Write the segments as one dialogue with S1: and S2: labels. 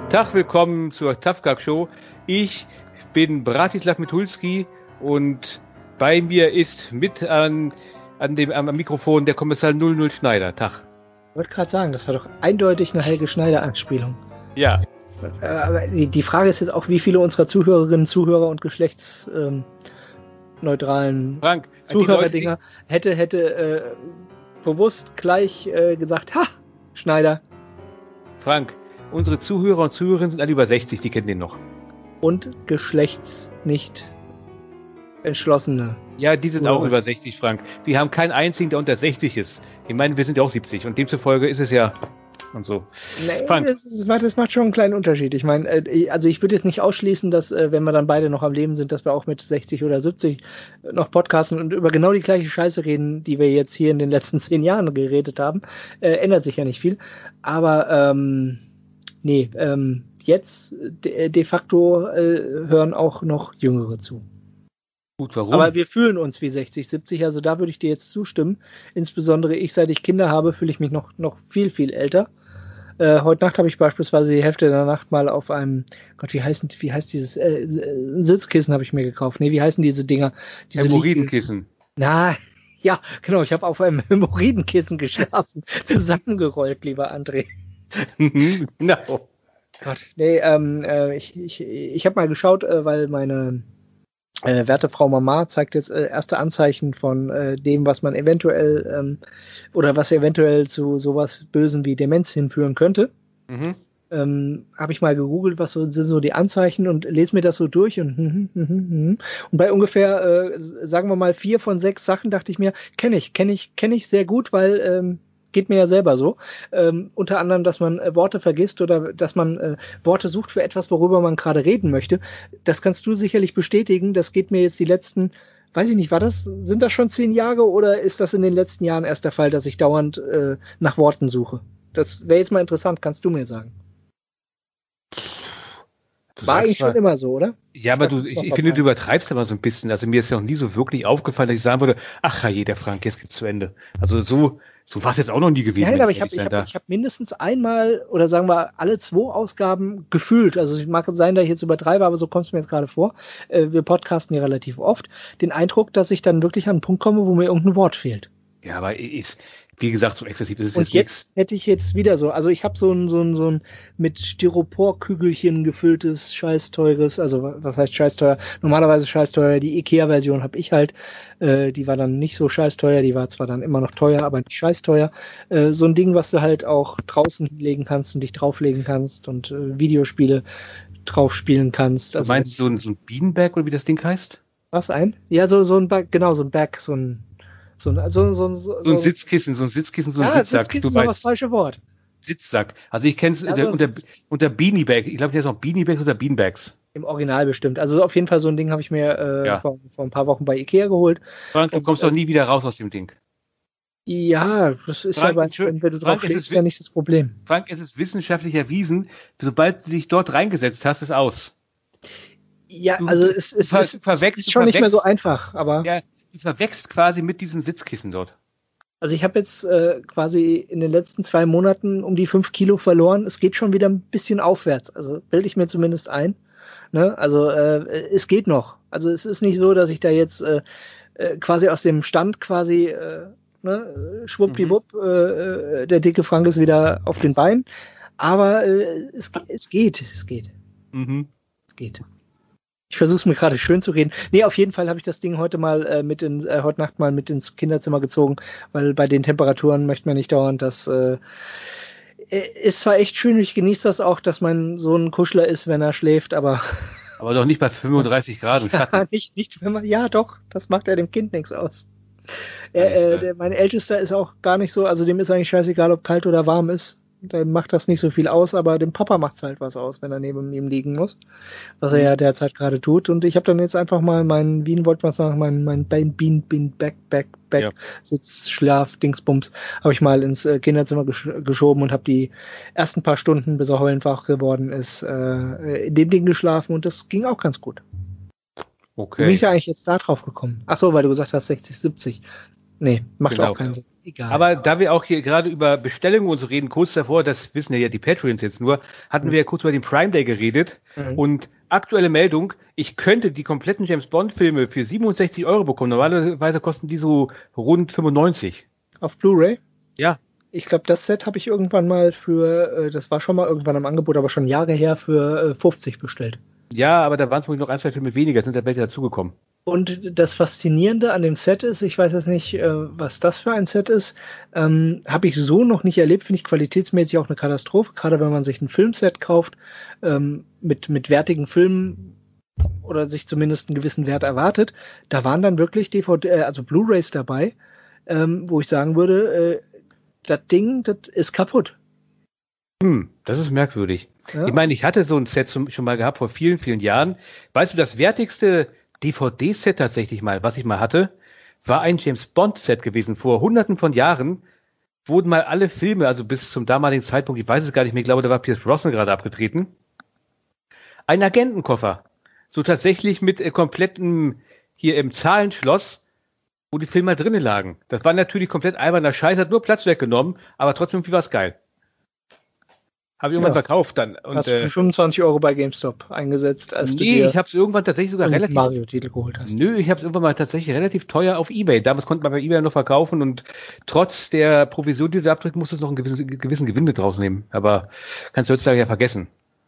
S1: Tag, willkommen zur Tafkak Show. Ich bin Bratislav Mitulski und bei mir ist mit am Mikrofon der Kommissar 00 Schneider. Tag.
S2: Ich wollte gerade sagen, das war doch eindeutig eine Helge Schneider-Anspielung.
S1: Ja.
S2: Aber die Frage ist jetzt auch, wie viele unserer Zuhörerinnen, Zuhörer und geschlechtsneutralen Zuhörerdinger hätte bewusst gleich gesagt, ha, Schneider.
S1: Frank, unsere Zuhörer und Zuhörerinnen sind alle über 60, die kennen den noch.
S2: Und geschlechtsnicht entschlossene.
S1: Ja, die sind auch über 60, Frank. Wir haben keinen einzigen, der unter 60 ist. Ich meine, wir sind ja auch 70 und demzufolge ist es ja und so.
S2: Nee, Frank. Das macht schon einen kleinen Unterschied. Ich meine, also ich würde jetzt nicht ausschließen, dass, wenn wir dann beide noch am Leben sind, dass wir auch mit 60 oder 70 noch podcasten und über genau die gleiche Scheiße reden, die wir jetzt hier in den letzten 10 Jahren geredet haben. Ändert sich ja nicht viel. Aber jetzt de facto hören auch noch Jüngere zu.
S1: Gut, warum?
S2: Aber wir fühlen uns wie 60, 70, also da würde ich dir jetzt zustimmen. Insbesondere ich, seit ich Kinder habe, fühle ich mich noch viel, viel älter. Heute Nacht habe ich beispielsweise die Hälfte der Nacht mal auf einem, Gott, wie heißt dieses Sitzkissen habe ich mir gekauft. Nee, wie heißen diese Dinger? Diese
S1: Hämorrhoidenkissen.
S2: Na, ja, genau, ich habe auf einem Hämorrhoidenkissen geschlafen, zusammengerollt, lieber André.
S1: No.
S2: Gott, nee, ich habe mal geschaut, weil meine werte Frau Mama zeigt jetzt erste Anzeichen von dem, was man eventuell oder was eventuell zu sowas Bösem wie Demenz hinführen könnte. Mhm. Habe ich mal gegoogelt, was sind so die Anzeichen und lese mir das so durch und bei ungefähr, sagen wir mal 4 von 6 Sachen dachte ich mir, kenne ich sehr gut, weil geht mir ja selber so. Unter anderem, dass man Worte vergisst oder dass man Worte sucht für etwas, worüber man gerade reden möchte. Das kannst du sicherlich bestätigen. Das geht mir jetzt die letzten, weiß ich nicht, sind das schon 10 Jahre oder ist das in den letzten Jahren erst der Fall, dass ich dauernd nach Worten suche? Das wäre jetzt mal interessant, kannst du mir sagen. War eigentlich schon immer so, oder?
S1: Ja, aber ich finde, du übertreibst aber so ein bisschen. Also mir ist ja noch nie so wirklich aufgefallen, dass ich sagen würde, ach je, der Frank, jetzt geht's zu Ende. Also so war es jetzt auch noch nie gewesen.
S2: Nein, aber ich hab mindestens einmal oder sagen wir alle 2 Ausgaben gefühlt, also es mag sein, dass ich jetzt übertreibe, aber so kommt es mir jetzt gerade vor, wir podcasten ja relativ oft, den Eindruck, dass ich dann wirklich an einen Punkt komme, wo mir irgendein Wort fehlt.
S1: Ja, aber wie gesagt, so exzessiv ist es
S2: und jetzt hätte ich jetzt wieder so, also ich habe so ein mit Styroporkügelchen gefülltes, scheißteures, also was heißt scheißteuer? Normalerweise scheißteuer, die Ikea-Version habe ich halt, die war dann nicht so scheißteuer, die war zwar dann immer noch teuer, aber nicht scheißteuer. So ein Ding, was du halt auch draußen legen kannst und dich drauflegen kannst und Videospiele drauf spielen kannst.
S1: Also, du meinst so ein Beanbag oder wie das Ding heißt?
S2: Was ja, so ein Bag, genau, so ein Bag, so ein
S1: Sitzkissen, so ein Sitzsack.
S2: Sitzkissen ist aber das falsche Wort.
S1: Sitzsack. Also ich kenne es unter Beanie Bag. Ich glaube, der ist auch Beanie Bags oder Beanbags.
S2: Im Original bestimmt. Also auf jeden Fall so ein Ding habe ich mir vor ein paar Wochen bei Ikea geholt.
S1: Frank, du kommst doch nie wieder raus aus dem Ding.
S2: Ja, das ist Frank, wenn du drauf schlägst, ja nicht das Problem.
S1: Frank, es ist wissenschaftlich erwiesen, sobald du dich dort reingesetzt hast, ist aus.
S2: Ja, also es ist schon nicht mehr so einfach, aber...
S1: Ja, es verwächst quasi mit diesem Sitzkissen dort.
S2: Also ich habe jetzt quasi in den letzten 2 Monaten um die 5 Kilo verloren. Es geht schon wieder ein bisschen aufwärts. Also bilde ich mir zumindest ein. Ne? Also es geht noch. Also es ist nicht so, dass ich da jetzt quasi aus dem Stand quasi schwuppdiwupp, der dicke Frank ist wieder auf den Beinen. Aber es geht.
S1: Mhm.
S2: Es geht. Ich versuche es mir gerade schön zu reden. Nee, auf jeden Fall habe ich das Ding heute Nacht mal mit ins Kinderzimmer gezogen, weil bei den Temperaturen möchte man nicht dauernd, das ist zwar echt schön, ich genieße das auch, dass mein Sohn ein Kuschler ist, wenn er schläft, aber
S1: doch nicht bei 35 Grad im Schatten.
S2: nicht, wenn man, ja doch, das macht ja dem Kind nichts aus. Mein Ältester ist auch gar nicht so, also dem ist eigentlich scheißegal, ob kalt oder warm ist. Dem macht das nicht so viel aus, aber dem Papa macht's halt was aus, wenn er neben ihm liegen muss, was er ja derzeit gerade tut. Und ich habe dann jetzt einfach mal mein Bean Sitz, Schlaf, Dingsbums, habe ich mal ins Kinderzimmer geschoben und habe die ersten paar Stunden, bis er heulend wach geworden ist, in dem Ding geschlafen und das ging auch ganz gut.
S1: Okay.
S2: Wie bin ich da eigentlich jetzt da drauf gekommen? Ach so, weil du gesagt hast 60, 70. Nee, macht
S1: Genau.
S2: auch keinen Sinn. Egal.
S1: Aber da wir auch hier gerade über Bestellungen und so reden, kurz davor, das wissen ja die Patreons jetzt nur, hatten wir ja kurz über den Prime Day geredet. Und aktuelle Meldung, ich könnte die kompletten James Bond Filme für 67 € bekommen. Normalerweise kosten die so rund 95.
S2: Auf Blu-ray?
S1: Ja.
S2: Ich glaube, das Set habe ich irgendwann mal das war schon mal irgendwann im Angebot, aber schon Jahre her für 50 bestellt.
S1: Ja, aber da waren es wohl noch 1, 2 Filme weniger, sind da welche dazugekommen.
S2: Und das Faszinierende an dem Set ist, ich weiß jetzt nicht, was das für ein Set ist, habe ich so noch nicht erlebt, finde ich qualitätsmäßig auch eine Katastrophe, gerade wenn man sich ein Filmset kauft, mit wertigen Filmen oder sich zumindest einen gewissen Wert erwartet. Da waren dann wirklich also Blu-rays dabei, wo ich sagen würde, das Ding, das ist kaputt.
S1: Das ist merkwürdig.
S2: Ja.
S1: Ich meine, ich hatte so ein Set schon mal gehabt vor vielen, vielen Jahren. Weißt du, das wertigste DVD-Set tatsächlich mal, was ich mal hatte, war ein James-Bond-Set gewesen. Vor hunderten von Jahren wurden mal alle Filme, also bis zum damaligen Zeitpunkt, ich weiß es gar nicht mehr, ich glaube, da war Pierce Brosnan gerade abgetreten, ein Agentenkoffer. So tatsächlich mit komplettem hier im Zahlenschloss, wo die Filme halt drinnen lagen. Das war natürlich komplett alberner Scheiß, hat nur Platz weggenommen, aber trotzdem irgendwie war es geil. Habe ich irgendwann verkauft dann. Und,
S2: hast du 25 € bei GameStop eingesetzt, als du
S1: ich habe es irgendwann tatsächlich sogar relativ...
S2: Mario-Titel geholt hast.
S1: Nö, ich habe es irgendwann mal tatsächlich relativ teuer auf eBay. Damals konnte man bei eBay noch verkaufen und trotz der Provision, die du da abdrücken musstest, noch einen gewissen Gewinn mit rausnehmen. Aber kannst du heutzutage ja vergessen.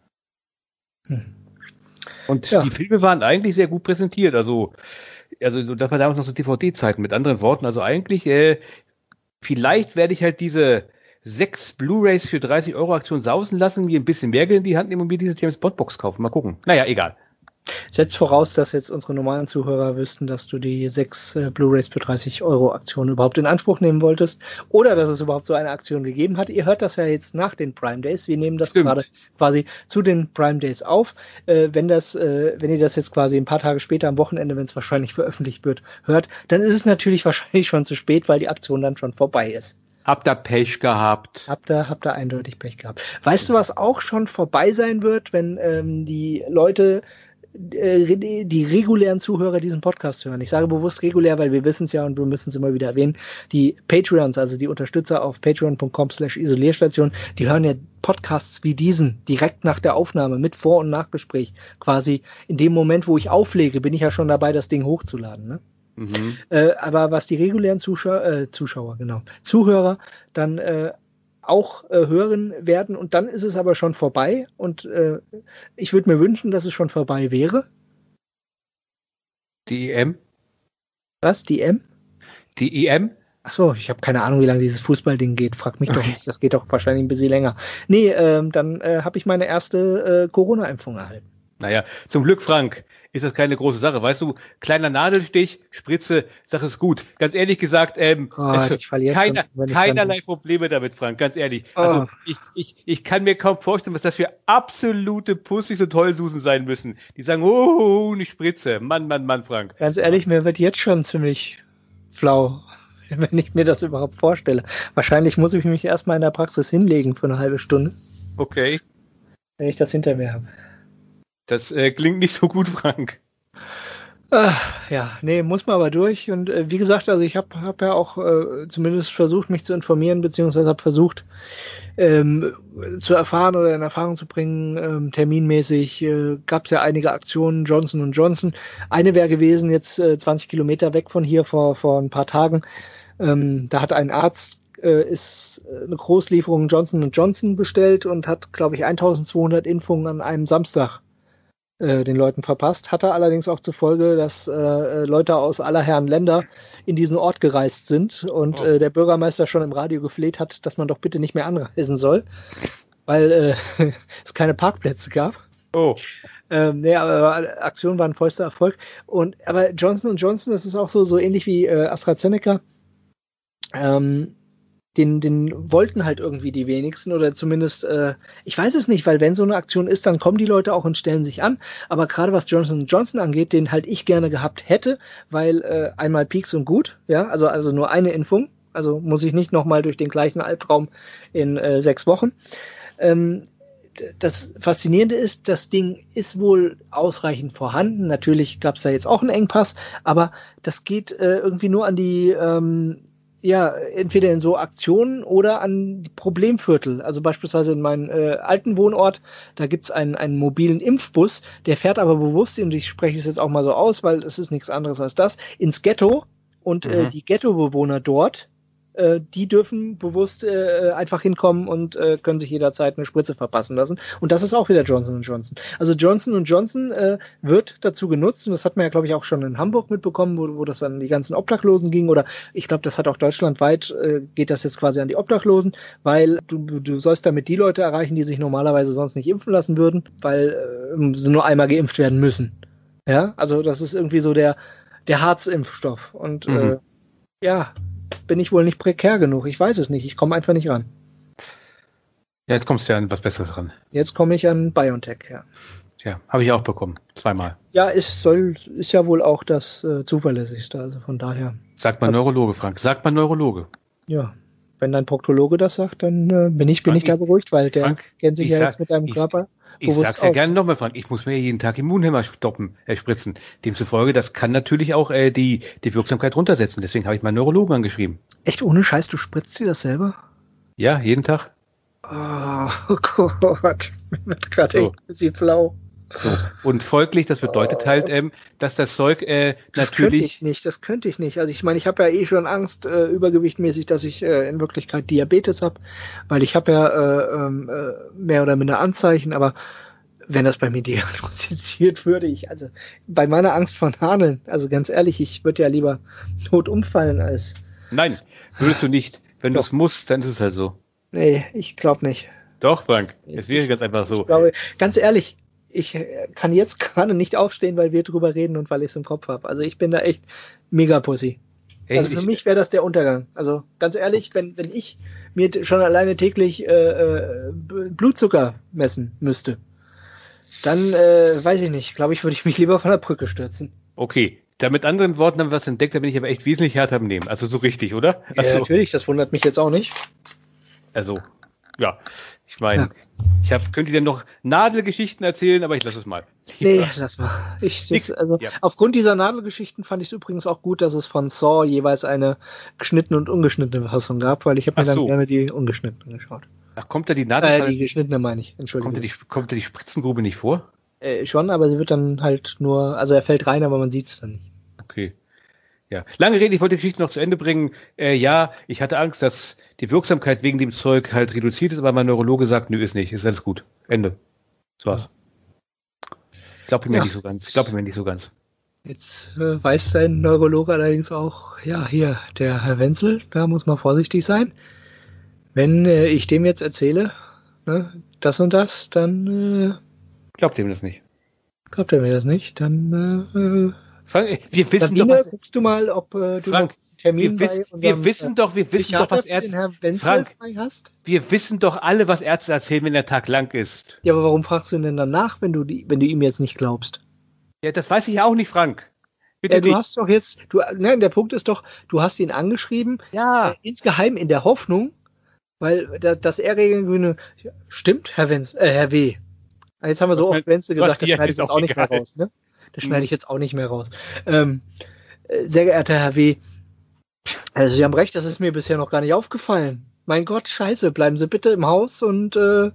S1: Und die Filme waren eigentlich sehr gut präsentiert. Also das war damals noch so DVD-Zeiten. Mit anderen Worten, also eigentlich, vielleicht werde ich halt diese 6 Blu-rays für 30 € Aktion sausen lassen, mir ein bisschen mehr Geld in die Hand nehmen und mir diese James Bond Box kaufen. Mal gucken. Naja, egal.
S2: Setzt voraus, dass jetzt unsere normalen Zuhörer wüssten, dass du die 6 Blu-rays für 30 € Aktion überhaupt in Anspruch nehmen wolltest oder dass es überhaupt so eine Aktion gegeben hat. Ihr hört das ja jetzt nach den Prime Days. Wir nehmen das gerade quasi zu den Prime Days auf. Wenn ihr das jetzt quasi ein paar Tage später am Wochenende, wenn es wahrscheinlich veröffentlicht wird, hört, dann ist es natürlich wahrscheinlich schon zu spät, weil die Aktion dann schon vorbei ist.
S1: Habt ihr Pech gehabt?
S2: Habt ihr eindeutig Pech gehabt. Weißt du, was auch schon vorbei sein wird, wenn die Leute, die regulären Zuhörer diesen Podcast hören? Ich sage bewusst regulär, weil wir wissen es ja und wir müssen es immer wieder erwähnen. Die Patreons, also die Unterstützer auf patreon.com/Isolierstation, die hören ja Podcasts wie diesen direkt nach der Aufnahme mit Vor- und Nachgespräch. Quasi in dem Moment, wo ich auflege, bin ich ja schon dabei, das Ding hochzuladen, ne? Aber was die regulären Zuhörer dann auch hören werden und dann ist es aber schon vorbei und ich würde mir wünschen, dass es schon vorbei wäre.
S1: Die EM?
S2: Was? Die EM?
S1: Die EM?
S2: Achso, ich habe keine Ahnung, wie lange dieses Fußballding geht. Frag mich doch nicht, das geht doch wahrscheinlich ein bisschen länger. Nee, dann habe ich meine erste Corona-Impfung erhalten.
S1: Naja, zum Glück, Frank, ist das keine große Sache. Weißt du, kleiner Nadelstich, Spritze, Sache ist gut. Ganz ehrlich gesagt, keinerlei Probleme damit, Frank, ganz ehrlich. Also ich kann mir kaum vorstellen, was das für absolute Pussys und Heulsusen sein müssen. Die sagen, eine Spritze. Mann, Frank.
S2: Ganz ehrlich, mir wird jetzt schon ziemlich flau, wenn ich mir das überhaupt vorstelle. Wahrscheinlich muss ich mich erstmal in der Praxis hinlegen für eine halbe Stunde.
S1: Okay.
S2: Wenn ich das hinter mir habe.
S1: Das klingt nicht so gut, Frank.
S2: Ja, nee, muss man aber durch. Und wie gesagt, also ich hab ja auch zumindest versucht, mich zu informieren, beziehungsweise habe versucht zu erfahren oder in Erfahrung zu bringen, terminmäßig gab es ja einige Aktionen, Johnson & Johnson. Eine wäre gewesen, jetzt 20 Kilometer weg von hier vor ein paar Tagen. Da hat ein Arzt ist eine Großlieferung Johnson & Johnson bestellt und hat, glaube ich, 1200 Impfungen an einem Samstag den Leuten verpasst. Hatte allerdings auch zur Folge, dass Leute aus aller Herren Länder in diesen Ort gereist sind und der Bürgermeister schon im Radio gefleht hat, dass man doch bitte nicht mehr anreisen soll, weil es keine Parkplätze gab. Nee, aber Aktion war ein vollster Erfolg. Aber Johnson & Johnson, das ist auch so ähnlich wie AstraZeneca, den wollten halt irgendwie die wenigsten oder zumindest, ich weiß es nicht, weil wenn so eine Aktion ist, dann kommen die Leute auch und stellen sich an, aber gerade was Johnson & Johnson angeht, den halt ich gerne gehabt hätte, weil einmal Peaks und gut, ja, also nur eine Impfung, also muss ich nicht nochmal durch den gleichen Albtraum in 6 Wochen. Das Faszinierende ist, das Ding ist wohl ausreichend vorhanden. Natürlich gab es da jetzt auch einen Engpass, aber das geht irgendwie nur an die Ja, entweder in so Aktionen oder an die Problemviertel. Also beispielsweise in meinem alten Wohnort, da gibt's einen mobilen Impfbus, der fährt aber bewusst, und ich spreche es jetzt auch mal so aus, weil es ist nichts anderes als das, ins Ghetto, und die Ghetto-Bewohner dort, die dürfen bewusst einfach hinkommen und können sich jederzeit eine Spritze verpassen lassen. Und das ist auch wieder Johnson & Johnson. Also Johnson & Johnson wird dazu genutzt, und das hat man ja, glaube ich, auch schon in Hamburg mitbekommen, wo das an die ganzen Obdachlosen ging, oder ich glaube, das hat auch deutschlandweit, geht das jetzt quasi an die Obdachlosen, weil du sollst damit die Leute erreichen, die sich normalerweise sonst nicht impfen lassen würden, weil sie nur einmal geimpft werden müssen. Ja, also das ist irgendwie so der Harzimpfstoff. Und ja, bin ich wohl nicht prekär genug. Ich weiß es nicht. Ich komme einfach nicht ran.
S1: Ja, jetzt kommst du ja an was Besseres ran.
S2: Jetzt komme ich an BioNTech, ja.
S1: Tja, habe ich auch bekommen. 2-mal.
S2: Ja, ist ja wohl auch das zuverlässigste. Also von daher.
S1: Sagt mal Neurologe, Frank. Sagt mal Neurologe.
S2: Ja, wenn dein Proktologe das sagt, dann bin ich da beruhigt, weil der kennt sich ja jetzt mit deinem Körper.
S1: Ich sag's ja gerne nochmal, Frank. Ich muss mir jeden Tag Immunhemmer spritzen. Demzufolge, das kann natürlich auch die Wirksamkeit runtersetzen. Deswegen habe ich meinen Neurologen angeschrieben.
S2: Echt ohne Scheiß, du spritzt dir das selber?
S1: Ja, jeden Tag.
S2: Oh Gott, mir wird gerade echt ein bisschen flau.
S1: So. Und folglich, das bedeutet halt, dass das Zeug
S2: das
S1: natürlich...
S2: Das könnte ich nicht. Also ich meine, ich habe ja schon Angst, übergewichtmäßig, dass ich in Wirklichkeit Diabetes habe, weil ich habe ja mehr oder minder Anzeichen, aber wenn das bei mir diagnostiziert würde, also bei meiner Angst vor Nadeln, also ganz ehrlich, ich würde ja lieber tot umfallen als...
S1: Nein, würdest du nicht. Wenn du es musst, dann ist es halt so.
S2: Nee, ich glaube nicht.
S1: Doch, Frank, es wäre ganz einfach so.
S2: Ich glaube, ganz ehrlich, ich kann jetzt gerade nicht aufstehen, weil wir drüber reden und weil ich es im Kopf habe. Also ich bin da echt mega Pussy. Also für mich wäre das der Untergang. Also ganz ehrlich, wenn ich mir schon alleine täglich Blutzucker messen müsste, dann weiß ich nicht. Glaube ich, würde ich mich lieber von der Brücke stürzen.
S1: Okay, da mit anderen Worten haben wir was entdeckt, da bin ich aber echt wesentlich härter am Nehmen. Also so richtig, oder?
S2: Ja, natürlich, das wundert mich jetzt auch nicht.
S1: Also, ja, ich meine, könnte dir noch Nadelgeschichten erzählen, aber ich lasse es mal.
S2: Nee, lass mal. Aufgrund dieser Nadelgeschichten fand ich es übrigens auch gut, dass es von Saw jeweils eine geschnittene und ungeschnittene Fassung gab, weil ich habe mir dann gerne die ungeschnittene geschaut.
S1: Ach, kommt da die Nadel?
S2: Die geschnittene meine ich, Entschuldigung.
S1: Kommt da die Spritzengrube nicht vor?
S2: Schon, aber sie wird dann halt nur, also er fällt rein, aber man sieht es dann nicht.
S1: Okay. Ja, lange Rede, ich wollte die Geschichte noch zu Ende bringen. Ja, ich hatte Angst, dass die Wirksamkeit wegen dem Zeug halt reduziert ist, aber mein Neurologe sagt, nö, ist nicht, ist alles gut. Ende. Das war's. Glaube ich mir nicht so ganz. Jetzt
S2: weiß sein Neurologe allerdings auch, ja, hier, der Herr Wenzel, da muss man vorsichtig sein. Wenn ich dem jetzt erzähle, ne, das und das, dann
S1: glaubt ihm das nicht.
S2: Glaubt er mir das nicht, dann
S1: Frank, wir wissen
S2: Sabine,
S1: doch, was...
S2: guckst du mal, ob du
S1: Frank,
S2: Termin
S1: wir wissen doch, was Ärzte...
S2: Frank, hast?
S1: Wir wissen doch alle, was Ärzte erzählen, wenn der Tag lang ist.
S2: Ja, aber warum fragst du ihn denn danach, wenn du ihm jetzt nicht glaubst?
S1: Ja, das weiß ich ja auch nicht, Frank.
S2: Bitte du hast doch jetzt, der Punkt ist doch, du hast ihn angeschrieben, insgeheim in der Hoffnung, weil das R-Grüne stimmt, Herr W. Jetzt haben wir so oft Wenzel gesagt, das schneide ich jetzt auch nicht mehr raus, ne? Das schneide ich jetzt auch nicht mehr raus. Sehr geehrter Herr W., also Sie haben recht, das ist mir bisher noch gar nicht aufgefallen. Mein Gott, scheiße, bleiben Sie bitte im Haus und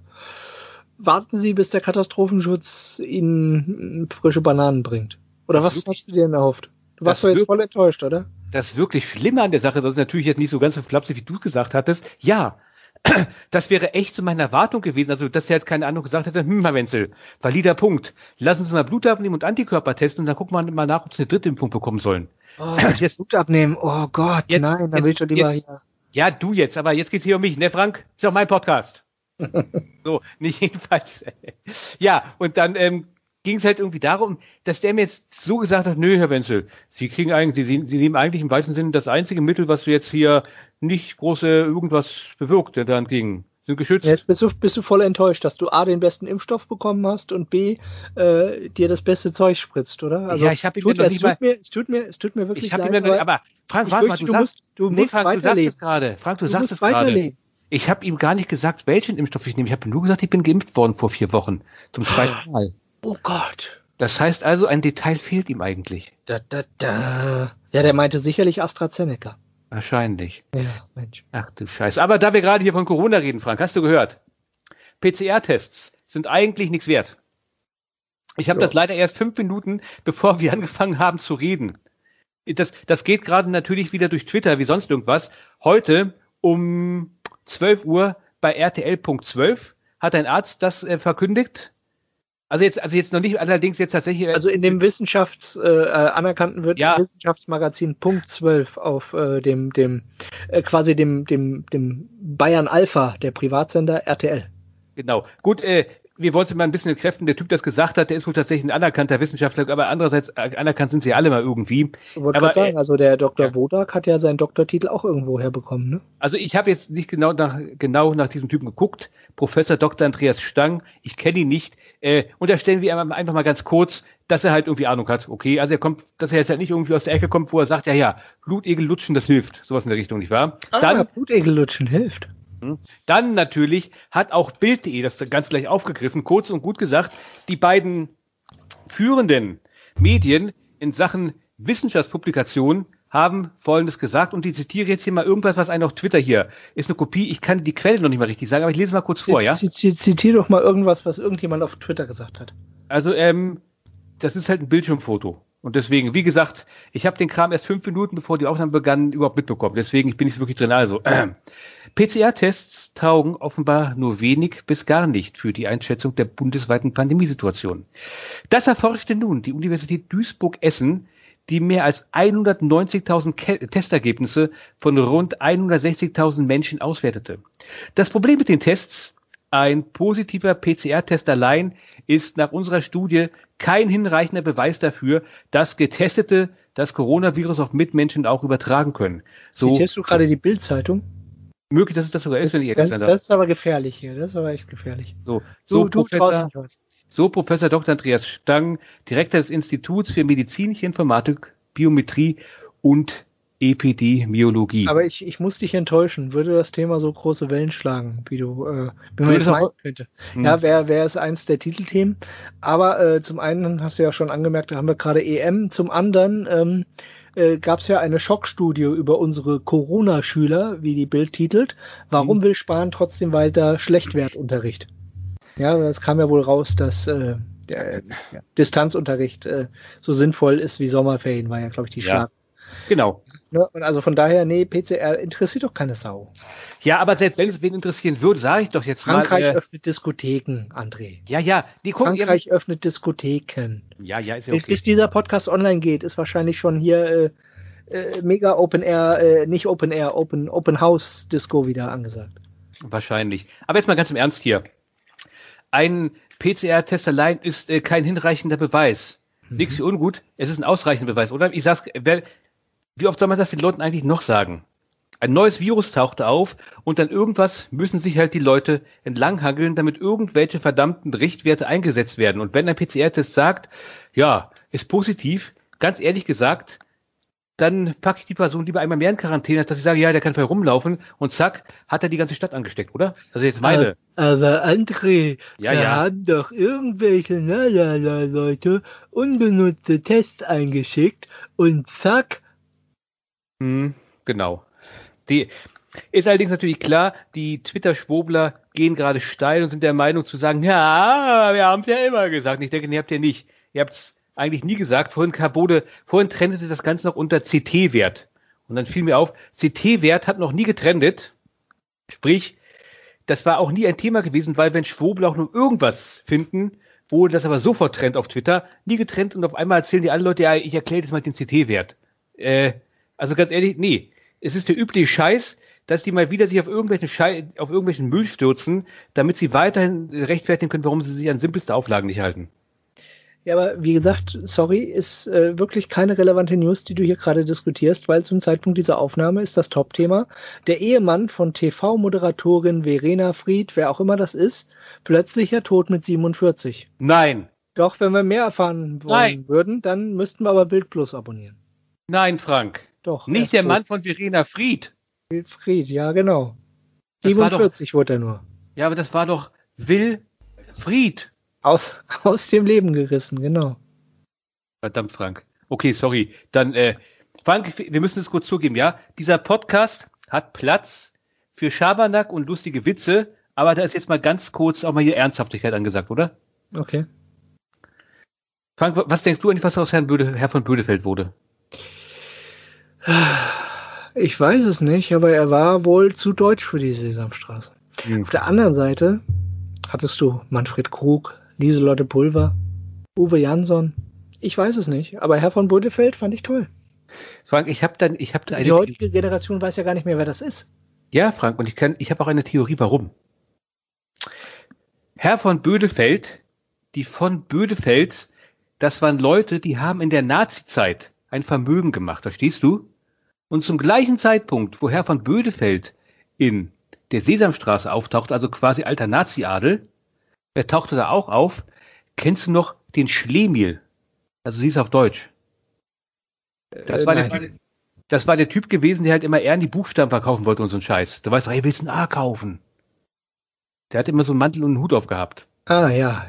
S2: warten Sie, bis der Katastrophenschutz Ihnen frische Bananen bringt. Oder was hast du dir denn erhofft? Du warst doch jetzt voll enttäuscht, oder?
S1: Das wirklich Schlimme an der Sache, das ist natürlich jetzt nicht so ganz so flapsig, wie du gesagt hattest. Ja, das wäre echt so meine Erwartung gewesen. Also, dass der jetzt keine Ahnung gesagt hätte, Herr Wenzel, valider Punkt. Lassen Sie mal Blut abnehmen und Antikörper testen und dann gucken wir mal nach, ob Sie eine dritte Impfung bekommen sollen.
S2: Oh, jetzt Blut abnehmen. Oh Gott, nein, dann will ich doch lieber hier.
S1: Ja, du jetzt, aber jetzt geht's hier um mich, ne, Frank? Ist auch mein Podcast. So, nicht jedenfalls. Ja, und dann ging es halt irgendwie darum, dass der mir jetzt so gesagt hat, nö, Herr Wenzel, Sie nehmen eigentlich im weitesten Sinne das einzige Mittel, was jetzt hier nicht große irgendwas bewirkt, der da entgegen sind geschützt.
S2: Jetzt bist du voll enttäuscht, dass du A, den besten Impfstoff bekommen hast und B, dir das beste Zeug spritzt, oder? Also,
S1: ja, ich habe
S2: es tut mir wirklich leid.
S1: Aber Frank, warte mal, du sagst es gerade. Frank, du sagst es gerade. Ich habe ihm gar nicht gesagt, welchen Impfstoff ich nehme. Ich habe nur gesagt, ich bin geimpft worden vor 4 Wochen. Zum 2. Mal.
S2: Oh Gott.
S1: Das heißt also, ein Detail fehlt ihm eigentlich.
S2: Ja, der meinte sicherlich AstraZeneca.
S1: Wahrscheinlich.
S2: Ja, Mensch.
S1: Ach du Scheiße. Aber da wir gerade hier von Corona reden, Frank, hast du gehört? PCR-Tests sind eigentlich nichts wert. Ich habe das leider erst 5 Minuten, bevor wir angefangen haben zu reden. Das geht gerade natürlich wieder durch Twitter wie sonst irgendwas. Heute um 12 Uhr bei RTL.12 hat ein Arzt das verkündigt. Also jetzt noch nicht, allerdings jetzt tatsächlich.
S2: Also in dem anerkannten Wissenschaftsmagazin Punkt 12 auf dem Bayern Alpha, der Privatsender RTL.
S1: Genau. Gut, wir wollten es mal ein bisschen entkräften. Der Typ, der das gesagt hat, der ist wohl tatsächlich ein anerkannter Wissenschaftler, aber andererseits anerkannt sind sie alle mal irgendwie.
S2: Ich wollte gerade sagen, also der Dr. Wodak hat ja seinen Doktortitel auch irgendwo herbekommen, ne?
S1: Also ich habe jetzt nicht genau nach diesem Typen geguckt. Professor Dr. Andreas Stang, ich kenne ihn nicht. Unterstellen wir einfach mal ganz kurz, dass er halt irgendwie Ahnung hat. Okay, also dass er jetzt halt nicht irgendwie aus der Ecke kommt, wo er sagt, ja, Blutegel lutschen, das hilft. Sowas in der Richtung, nicht wahr?
S2: Blutegel lutschen hilft.
S1: Dann natürlich hat auch Bild.de das ganz gleich aufgegriffen, kurz und gut gesagt, die beiden führenden Medien in Sachen Wissenschaftspublikation haben Folgendes gesagt, und ich zitiere jetzt hier mal irgendwas, was auf Twitter hier ist, eine Kopie, ich kann die Quelle noch nicht mal richtig sagen, aber ich lese mal kurz vor, ja?
S2: Zitiere doch mal irgendwas, was irgendjemand auf Twitter gesagt hat.
S1: Also, das ist halt ein Bildschirmfoto. Und deswegen, wie gesagt, ich habe den Kram erst 5 Minuten, bevor die Aufnahme begann, überhaupt mitbekommen. Deswegen, ich bin nicht wirklich drin. Also, PCR-Tests taugen offenbar nur wenig bis gar nicht für die Einschätzung der bundesweiten Pandemiesituation. Das erforschte nun die Universität Duisburg-Essen, die mehr als 190.000 Testergebnisse von rund 160.000 Menschen auswertete. Das Problem mit den Tests: ein positiver PCR-Test allein ist nach unserer Studie kein hinreichender Beweis dafür, dass Getestete das Coronavirus auf Mitmenschen auch übertragen können.
S2: Zitierst du gerade die Bild-Zeitung?
S1: Möglich, dass es das sogar ist, wenn ich
S2: ehrlich sein darf. Das ist aber gefährlich hier. Das ist aber echt gefährlich.
S1: So Professor Dr. Andreas Stang, Direktor des Instituts für medizinische Informatik, Biometrie und Epidemiologie.
S2: Aber ich muss dich enttäuschen. Würde das Thema so große Wellen schlagen, wie man jetzt meinen könnte. Ja, wäre es eins der Titelthemen. Aber zum einen hast du ja schon angemerkt, da haben wir gerade EM. Zum anderen gab es ja eine Schockstudie über unsere Corona-Schüler, wie die Bild titelt. Warum will Spahn trotzdem weiter Schlechtwertunterricht? Ja, es kam ja wohl raus, dass der Distanzunterricht so sinnvoll ist wie Sommerferien, war ja, glaube ich, die Schlag.
S1: Genau.
S2: Ne? Und also von daher, PCR interessiert doch keine Sau.
S1: Ja, aber selbst wenn es wen interessieren würde, sage ich doch jetzt
S2: Frankreich öffnet Diskotheken, André.
S1: Ja.
S2: Frankreich öffnet Diskotheken.
S1: Ja, ist ja okay.
S2: Bis dieser Podcast online geht, ist wahrscheinlich schon hier mega Open Air, nicht Open Air, Open House Disco wieder angesagt.
S1: Wahrscheinlich. Aber jetzt mal ganz im Ernst hier. Ein PCR-Test allein ist kein hinreichender Beweis. Nichts für ungut, es ist ein ausreichender Beweis, oder? Ich sag's, wie oft soll man das den Leuten eigentlich noch sagen? Ein neues Virus tauchte auf und dann irgendwas müssen sich halt die Leute entlanghangeln, damit irgendwelche verdammten Richtwerte eingesetzt werden. Und wenn ein PCR-Test sagt, ja, ist positiv, ganz ehrlich gesagt, dann packe ich die Person lieber einmal mehr in Quarantäne, dass ich sage, ja, der kann frei rumlaufen und zack, hat er die ganze Stadt angesteckt, oder? Also jetzt meine.
S2: Aber André, haben doch irgendwelche Leute unbenutzte Tests eingeschickt und zack.
S1: Genau. Die ist allerdings natürlich klar, die Twitter-Schwobler gehen gerade steil und sind der Meinung zu sagen, ja, wir haben es ja immer gesagt. Ich denke, ihr habt ja nicht. Ihr habt es eigentlich nie gesagt. Vorhin trendete das Ganze noch unter CT-Wert. Und dann fiel mir auf, CT-Wert hat noch nie getrendet. Sprich, das war auch nie ein Thema gewesen, weil wenn Schwobler auch nur irgendwas finden, wurde das aber sofort Trend auf Twitter, nie getrennt und auf einmal erzählen die alle Leute, ja, ich erkläre jetzt mal den CT-Wert. Also ganz ehrlich, nee. Es ist der übliche Scheiß, dass die mal wieder sich auf irgendwelchen Müll stürzen, damit sie weiterhin rechtfertigen können, warum sie sich an simpelste Auflagen nicht halten.
S2: Ja, aber wie gesagt, sorry, ist wirklich keine relevante News, die du hier gerade diskutierst, weil zum Zeitpunkt dieser Aufnahme ist das Topthema der Ehemann von TV-Moderatorin Verena Fried, wer auch immer das ist, plötzlicher Tod mit 47.
S1: Nein.
S2: Doch, wenn wir mehr erfahren wollen würden, dann müssten wir aber Bild Plus abonnieren.
S1: Nein, Frank.
S2: Doch.
S1: Nicht der Mann von Verena Fried.
S2: Fried, ja, genau. 47 wurde er nur.
S1: Ja, aber das war doch Will Fried.
S2: Aus dem Leben gerissen, genau.
S1: Verdammt, Frank. Okay, sorry. Dann Frank, wir müssen es kurz zugeben, ja. Dieser Podcast hat Platz für Schabernack und lustige Witze, aber da ist jetzt mal ganz kurz auch mal hier Ernsthaftigkeit angesagt, oder?
S2: Okay.
S1: Frank, was denkst du eigentlich, was aus Herr von Bödefeld wurde?
S2: Ich weiß es nicht, aber er war wohl zu deutsch für die Sesamstraße. Auf der anderen Seite hattest du Manfred Krug, Lieselotte Pulver, Uwe Jansson. Ich weiß es nicht, aber Herr von Bödefeld fand ich toll.
S1: Frank, ich habe da eine...
S2: Die heutige Generation weiß ja gar nicht mehr, wer das ist.
S1: Ja, Frank, und ich habe auch eine Theorie, warum. Herr von Bödefeld, die von Bödefelds, das waren Leute, die haben in der Nazi-Zeit ein Vermögen gemacht, verstehst du? Und zum gleichen Zeitpunkt, wo Herr von Bödefeld in der Sesamstraße auftaucht, also quasi alter Nazi-Adel, wer tauchte da auch auf? Kennst du noch den Schlemiel? Also hieß auf Deutsch. Das war der Typ gewesen, der halt immer eher die Buchstaben verkaufen wollte und so ein Scheiß. Du weißt doch, hey, willst du ein A kaufen? Der hat immer so einen Mantel und einen Hut aufgehabt.
S2: Ah, ja,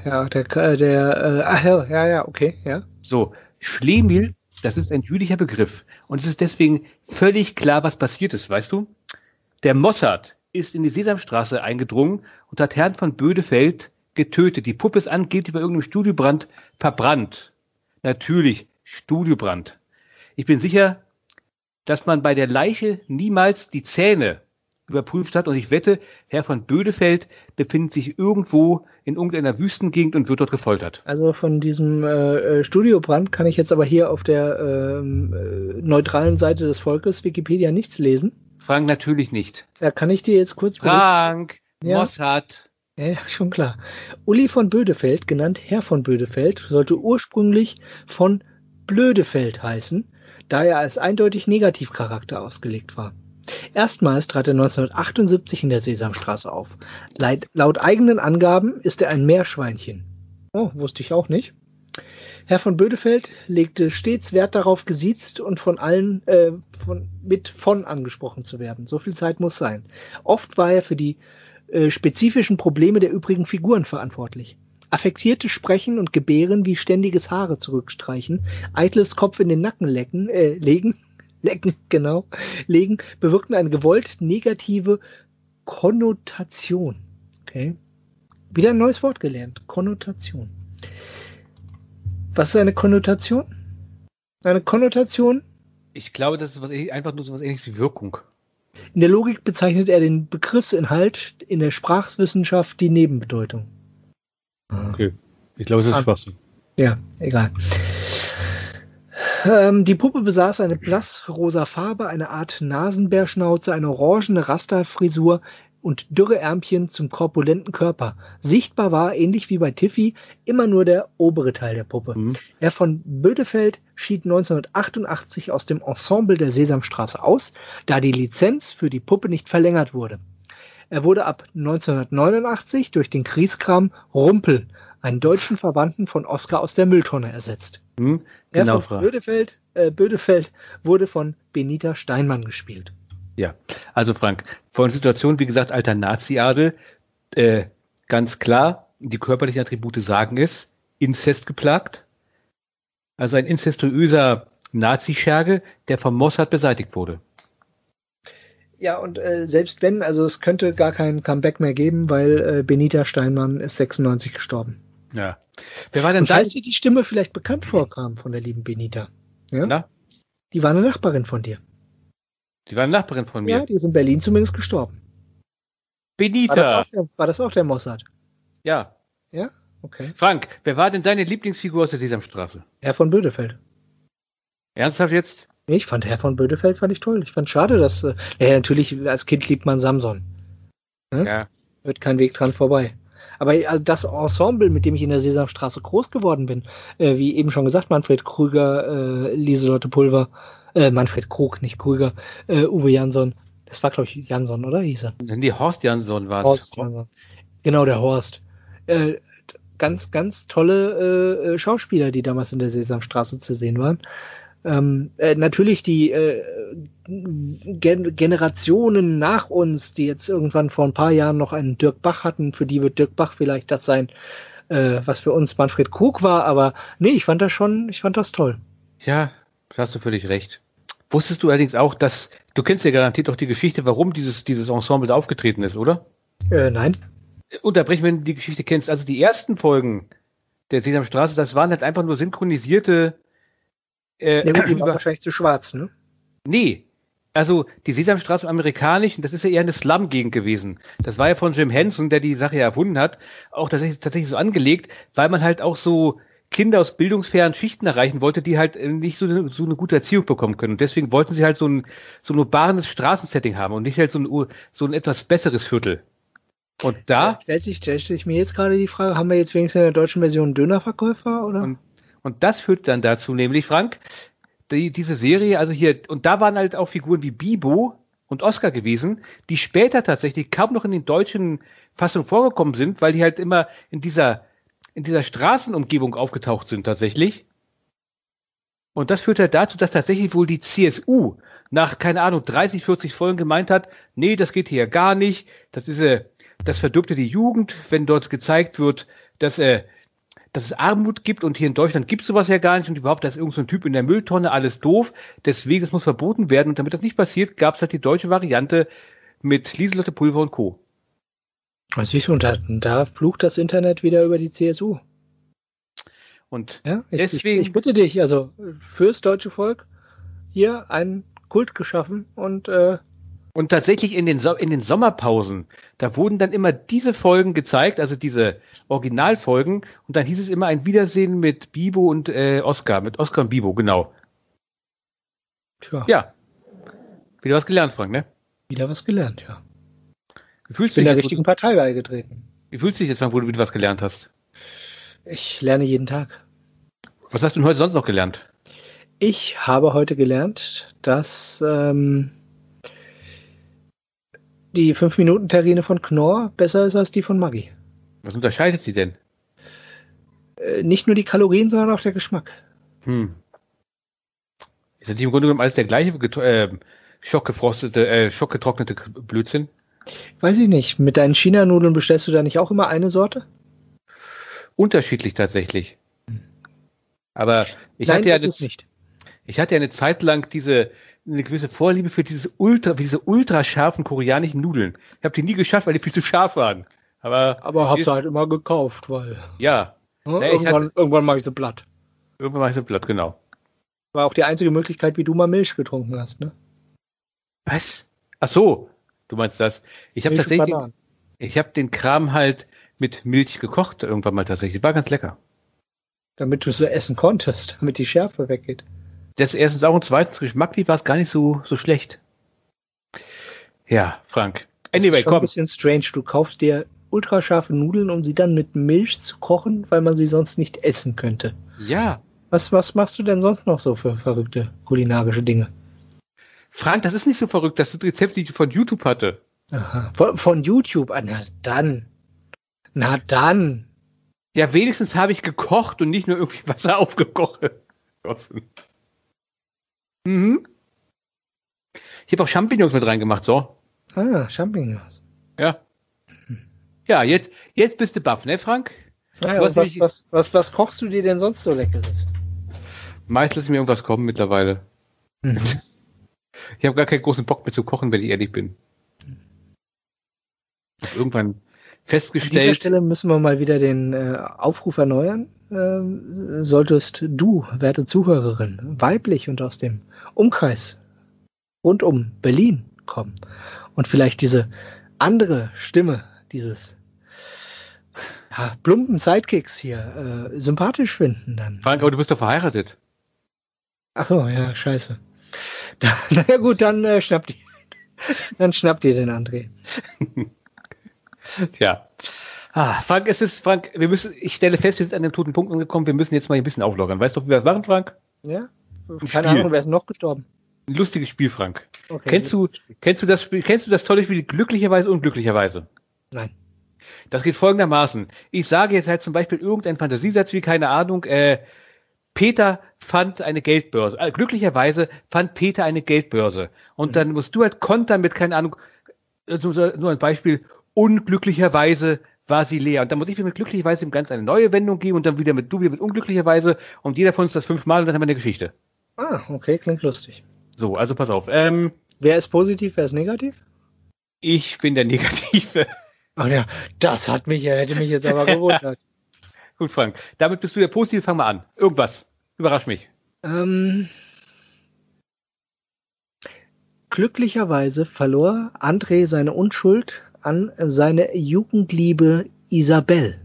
S2: okay, ja.
S1: So, Schlemiel, das ist ein jüdischer Begriff. Und es ist deswegen völlig klar, was passiert ist, weißt du? Der Mossad ist in die Sesamstraße eingedrungen und hat Herrn von Bödefeld getötet. Die Puppe ist angeblich bei irgendeinem Studiobrand verbrannt. Natürlich, Studiobrand. Ich bin sicher, dass man bei der Leiche niemals die Zähne überprüft hat. Und ich wette, Herr von Bödefeld befindet sich irgendwo in irgendeiner Wüstengegend und wird dort gefoltert.
S2: Also von diesem Studiobrand kann ich jetzt aber hier auf der neutralen Seite des Volkes, Wikipedia, nichts lesen.
S1: Frank, natürlich nicht.
S2: Da kann ich dir jetzt kurz...
S1: Frank, ja. Mossad.
S2: Ja, schon klar. Uli von Bödefeld, genannt Herr von Bödefeld, sollte ursprünglich von Blödefeld heißen, da er als eindeutig Negativcharakter ausgelegt war. Erstmals trat er 1978 in der Sesamstraße auf. Laut eigenen Angaben ist er ein Meerschweinchen. Oh, wusste ich auch nicht. Herr von Bödefeld legte stets Wert darauf, gesiezt und von allen mit von angesprochen zu werden. So viel Zeit muss sein. Oft war er für die spezifischen Probleme der übrigen Figuren verantwortlich. Affektierte Sprechen und Gebären wie ständiges Haare zurückstreichen, eitles Kopf in den Nacken legen, bewirkten eine gewollt negative Konnotation. Okay. Wieder ein neues Wort gelernt. Konnotation. Was ist eine Konnotation? Eine Konnotation?
S1: Ich glaube, das ist einfach nur so was Ähnliches wie Wirkung.
S2: In der Logik bezeichnet er den Begriffsinhalt, in der Sprachwissenschaft die Nebenbedeutung.
S1: Okay. Ich glaube, es ist Schwachsinn.
S2: Ja, egal. Die Puppe besaß eine blassrosa Farbe, eine Art Nasenbärschnauze, eine orangene Rasta-Frisur und dürre Ärmchen zum korpulenten Körper. Sichtbar war, ähnlich wie bei Tiffy, immer nur der obere Teil der Puppe. Herr von Bödefeld schied 1988 aus dem Ensemble der Sesamstraße aus, da die Lizenz für die Puppe nicht verlängert wurde. Er wurde ab 1989 durch den Kriegskram Rumpel, einen deutschen Verwandten von Oskar aus der Mülltonne, ersetzt.
S1: Genau,
S2: Frau Bödefeld wurde von Benita Steinmann gespielt.
S1: Ja, also Frank, von Situation, wie gesagt, alter Nazi-Adel, ganz klar, die körperlichen Attribute sagen es, Inzest geplagt, also ein inzestuöser Nazi-Scherge, der vom Mossad beseitigt wurde.
S2: Ja, und selbst wenn, also es könnte gar kein Comeback mehr geben, weil Benita Steinmann ist 96 gestorben.
S1: Ja. Wer war denn
S2: und falls dir die Stimme vielleicht bekannt vorkam von der lieben Benita, ja?
S1: Na?
S2: Die war eine Nachbarin von dir.
S1: Die war eine Nachbarin von mir?
S2: Ja, die ist in Berlin zumindest gestorben.
S1: Benita!
S2: War das auch der Mossad?
S1: Ja.
S2: Ja? Okay.
S1: Frank, wer war denn deine Lieblingsfigur aus der Sesamstraße?
S2: Herr von Bödefeld.
S1: Ernsthaft jetzt?
S2: Ich fand Herr von Bödefeld fand ich toll. Ich fand schade, dass natürlich als Kind liebt man Samson.
S1: Ja.
S2: Wird kein Weg dran vorbei. Aber das Ensemble, mit dem ich in der Sesamstraße groß geworden bin, wie eben schon gesagt, Manfred Krüger, Lieselotte Pulver, Manfred Krug, nicht Krüger, Uwe Jansson. Das war, glaube ich, Jansson, oder hieß er?
S1: Nee, Horst Jansson war es.
S2: Horst Jansson. Genau, der Horst. Ganz, ganz tolle Schauspieler, die damals in der Sesamstraße zu sehen waren. Natürlich die Generationen nach uns, die jetzt irgendwann vor ein paar Jahren noch einen Dirk Bach hatten, für die wird Dirk Bach vielleicht das sein, was für uns Manfred Krug war, aber nee, ich fand das toll.
S1: Ja, da hast du völlig recht. Wusstest du allerdings auch, dass, du kennst ja garantiert auch die Geschichte, warum dieses Ensemble da aufgetreten ist, oder?
S2: Nein.
S1: Unterbrech, wenn du die Geschichte kennst. Also die ersten Folgen der Sesamstraße, das waren halt einfach nur synchronisierte
S2: Ja gut, die war wahrscheinlich zu schwarz, ne?
S1: Nee, also die Sesamstraße im Amerikanischen, das ist ja eher eine Slum-Gegend gewesen. Das war ja von Jim Henson, der die Sache ja erfunden hat, auch tatsächlich so angelegt, weil man halt auch so Kinder aus bildungsfernen Schichten erreichen wollte, die halt nicht so eine gute Erziehung bekommen können. Und deswegen wollten sie halt so ein urbanes Straßensetting haben und nicht halt so ein etwas besseres Viertel. Und da
S2: stellt sich mir jetzt gerade die Frage, haben wir jetzt wenigstens in der deutschen Version einen Dönerverkäufer, oder?
S1: Und das führt dann dazu, nämlich Frank, diese Serie, also hier, und da waren halt auch Figuren wie Bibo und Oscar gewesen, die später tatsächlich kaum noch in den deutschen Fassungen vorgekommen sind, weil die halt immer in dieser Straßenumgebung aufgetaucht sind tatsächlich. Und das führt halt dazu, dass tatsächlich wohl die CSU nach, keine Ahnung, 30, 40 Folgen gemeint hat, nee, das geht hier gar nicht, das verdirbt die Jugend, wenn dort gezeigt wird, dass es Armut gibt und hier in Deutschland gibt es sowas ja gar nicht und überhaupt, da ist irgend so ein Typ in der Mülltonne, alles doof, deswegen, das muss verboten werden und damit das nicht passiert, gab es halt die deutsche Variante mit Lieselotte Pulver und Co.
S2: Siehst du, und da flucht das Internet wieder über die CSU.
S1: Und
S2: ja,
S1: deswegen.
S2: Ich bitte dich, also fürs deutsche Volk hier einen Kult geschaffen
S1: und tatsächlich in den Sommerpausen, da wurden dann immer diese Folgen gezeigt, also diese Originalfolgen, und dann hieß es immer ein Wiedersehen mit Bibo und Oscar, mit Oscar und Bibo, genau.
S2: Tja.
S1: Ja. Wieder was gelernt, Frank, ne?
S2: Wieder was gelernt, ja.
S1: Ich bin
S2: der richtigen Partei beigetreten.
S1: Wie fühlst du dich jetzt, Frank, wo du wieder was gelernt hast?
S2: Ich lerne jeden Tag.
S1: Was hast du denn heute sonst noch gelernt?
S2: Ich habe heute gelernt, dass die 5-Minuten-Terrine von Knorr besser ist als die von Maggi.
S1: Was unterscheidet sie denn?
S2: Nicht nur die Kalorien, sondern auch der Geschmack.
S1: Ist das nicht im Grunde genommen alles der gleiche schockgetrocknete Blödsinn?
S2: Weiß ich nicht. Mit deinen China-Nudeln bestellst du da nicht auch immer eine Sorte?
S1: Unterschiedlich tatsächlich. Aber ich hatte ja eine Zeit lang eine gewisse Vorliebe für diese ultra scharfen koreanischen Nudeln. Ich habe die nie geschafft, weil die viel zu scharf waren.
S2: Aber hab's halt immer gekauft, weil.
S1: Ja.
S2: Irgendwann mache ich sie platt.
S1: Irgendwann mache ich sie platt, genau.
S2: War auch die einzige Möglichkeit, wie du mal Milch getrunken hast, ne?
S1: Was? Ach so, du meinst das. Ich habe tatsächlich, ich habe den Kram halt mit Milch gekocht irgendwann mal tatsächlich. War ganz lecker.
S2: Damit du so essen konntest, damit die Schärfe weggeht.
S1: Das erstens auch und zweitens geschmacklich war es gar nicht so schlecht. Ja, Frank.
S2: Anyway, das ist schon ein bisschen strange. Du kaufst dir ultrascharfe Nudeln, um sie dann mit Milch zu kochen, weil man sie sonst nicht essen könnte.
S1: Ja.
S2: Was machst du denn sonst noch so für verrückte kulinarische Dinge?
S1: Frank, das ist nicht so verrückt. Das sind Rezepte, die ich von YouTube hatte.
S2: Aha. Von YouTube? Na dann.
S1: Ja, wenigstens habe ich gekocht und nicht nur irgendwie Wasser aufgekocht. Ich habe auch Champignons mit reingemacht, so.
S2: Ah, Champignons.
S1: Ja. Ja, jetzt bist du baff, ne, Frank?
S2: Ja, was kochst du dir denn sonst so Leckeres?
S1: Meist lasse ich mir irgendwas kommen mittlerweile. Ich habe gar keinen großen Bock mehr zu kochen, wenn ich ehrlich bin. Irgendwann festgestellt.
S2: An dieser Stelle müssen wir mal wieder den Aufruf erneuern. Solltest du, werte Zuhörerin, weiblich und aus dem Umkreis rund um Berlin kommen und vielleicht diese andere Stimme dieses plumpen Sidekicks hier sympathisch finden, dann.
S1: Frank, aber du bist doch verheiratet.
S2: Ach so, ja, scheiße. Na gut, dann schnappt ihr den André.
S1: Tja. Frank, ich stelle fest, wir sind an dem toten Punkt angekommen, wir müssen jetzt mal ein bisschen auflockern. Weißt du, wie wir das machen, Frank?
S2: Ja? Keine Ahnung, wer ist noch gestorben?
S1: Ein lustiges Spiel, Frank.
S2: Okay,
S1: kennst du das tolle Spiel glücklicherweise, unglücklicherweise?
S2: Nein.
S1: Das geht folgendermaßen. Ich sage jetzt halt zum Beispiel irgendeinen Fantasiesatz wie, keine Ahnung, Peter fand eine Geldbörse. Glücklicherweise fand Peter eine Geldbörse. Und dann musst du halt kontern mit, keine Ahnung, nur ein Beispiel, unglücklicherweise war sie leer. Und dann muss ich mit glücklicherweise im Ganzen eine neue Wendung geben und dann du wieder mit unglücklicherweise und jeder von uns das 5-mal und dann haben wir eine Geschichte.
S2: Okay, klingt lustig.
S1: So, also pass auf.
S2: Wer ist positiv, wer ist negativ?
S1: Ich bin der Negative.
S2: Ach ja, das hätte mich jetzt aber gewundert.
S1: Gut, Frank. Damit bist du der Positive. Fang mal an. Irgendwas. Überrasch mich.
S2: Glücklicherweise verlor André seine Unschuld an seine Jugendliebe Isabel.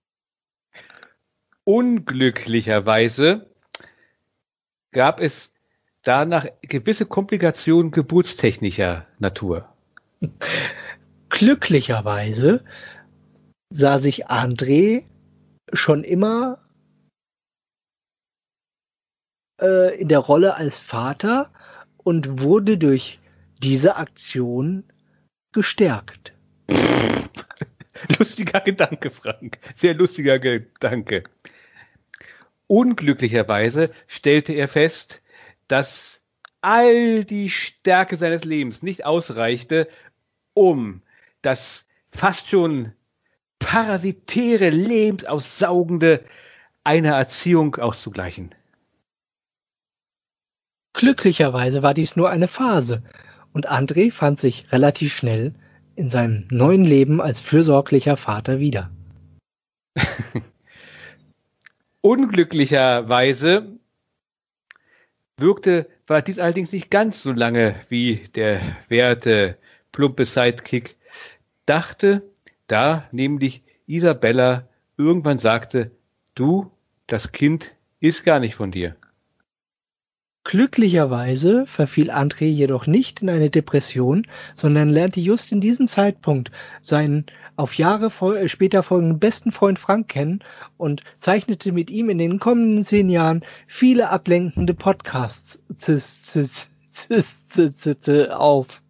S1: Unglücklicherweise gab es danach gewisse Komplikationen geburtstechnischer Natur.
S2: Glücklicherweise sah sich André schon immer in der Rolle als Vater und wurde durch diese Aktion gestärkt.
S1: Lustiger Gedanke, Frank. Sehr lustiger Gedanke. Unglücklicherweise stellte er fest, dass all die Stärke seines Lebens nicht ausreichte, um das fast schon parasitäre, lebensaussaugende einer Erziehung auszugleichen.
S2: Glücklicherweise war dies nur eine Phase und André fand sich relativ schnell in seinem neuen Leben als fürsorglicher Vater wieder.
S1: Unglücklicherweise war dies allerdings nicht ganz so lange, wie der werte, plumpe Sidekick dachte, da nämlich Isabella irgendwann sagte, du, das Kind ist gar nicht von dir.
S2: Glücklicherweise verfiel André jedoch nicht in eine Depression, sondern lernte just in diesem Zeitpunkt seinen auf Jahre später folgenden besten Freund Frank kennen und zeichnete mit ihm in den kommenden 10 Jahren viele ablenkende Podcasts auf.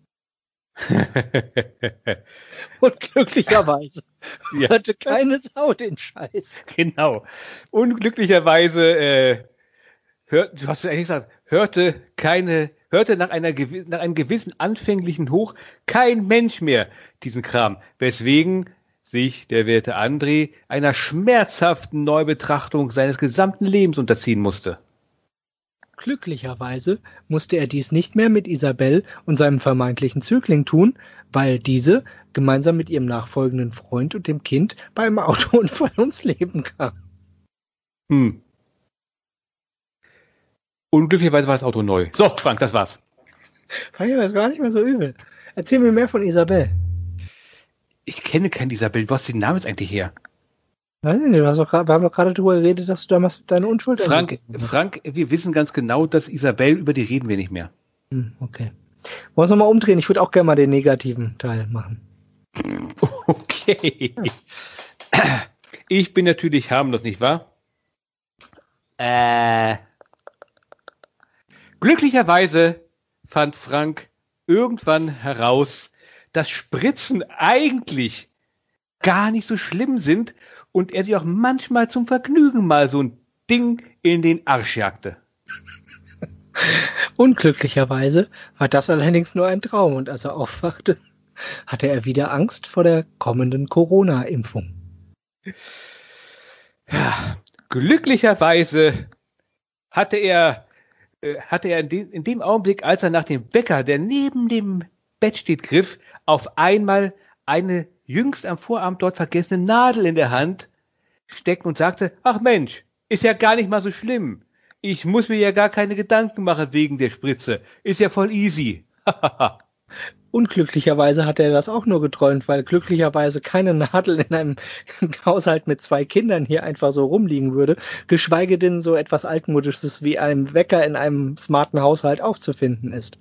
S2: Und glücklicherweise hörte keine Sau den Scheiß.
S1: Genau. Unglücklicherweise du hast eigentlich gesagt, hörte nach einem gewissen anfänglichen Hoch kein Mensch mehr diesen Kram, weswegen sich der werte André einer schmerzhaften Neubetrachtung seines gesamten Lebens unterziehen musste.
S2: Glücklicherweise musste er dies nicht mehr mit Isabel und seinem vermeintlichen Zögling tun, weil diese gemeinsam mit ihrem nachfolgenden Freund und dem Kind bei einem Autounfall ums Leben kam.
S1: Unglücklicherweise war das Auto neu. So, Frank, das war's.
S2: Fand ich das gar nicht mehr so übel. Erzähl mir mehr von Isabel.
S1: Ich kenne keine Isabel. Wo hast du den Namen jetzt eigentlich her?
S2: Weiß ich nicht, wir haben doch gerade darüber geredet, dass du damals deine Unschuld...
S1: Frank, wir wissen ganz genau, dass Isabel, über die reden wir nicht mehr.
S2: Okay. Wollen wir es nochmal umdrehen? Ich würde auch gerne mal den negativen Teil machen.
S1: Okay. Ich bin natürlich harmlos, nicht wahr? Glücklicherweise fand Frank irgendwann heraus, dass Spritzen eigentlich gar nicht so schlimm sind und er sich auch manchmal zum Vergnügen mal so ein Ding in den Arsch jagte.
S2: Unglücklicherweise war das allerdings nur ein Traum und als er aufwachte, hatte er wieder Angst vor der kommenden Corona-Impfung.
S1: Ja, glücklicherweise hatte er in dem Augenblick, als er nach dem Wecker, der neben dem Bett steht, griff, auf einmal eine jüngst am Vorabend dort vergessene Nadel in der Hand stecken und sagte, ach Mensch, ist ja gar nicht mal so schlimm. Ich muss mir ja gar keine Gedanken machen wegen der Spritze. Ist ja voll easy.
S2: Unglücklicherweise hat er das auch nur geträumt, weil glücklicherweise keine Nadel in einem Haushalt mit 2 Kindern hier einfach so rumliegen würde, geschweige denn so etwas Altmodisches wie einem Wecker in einem smarten Haushalt auch zu finden ist.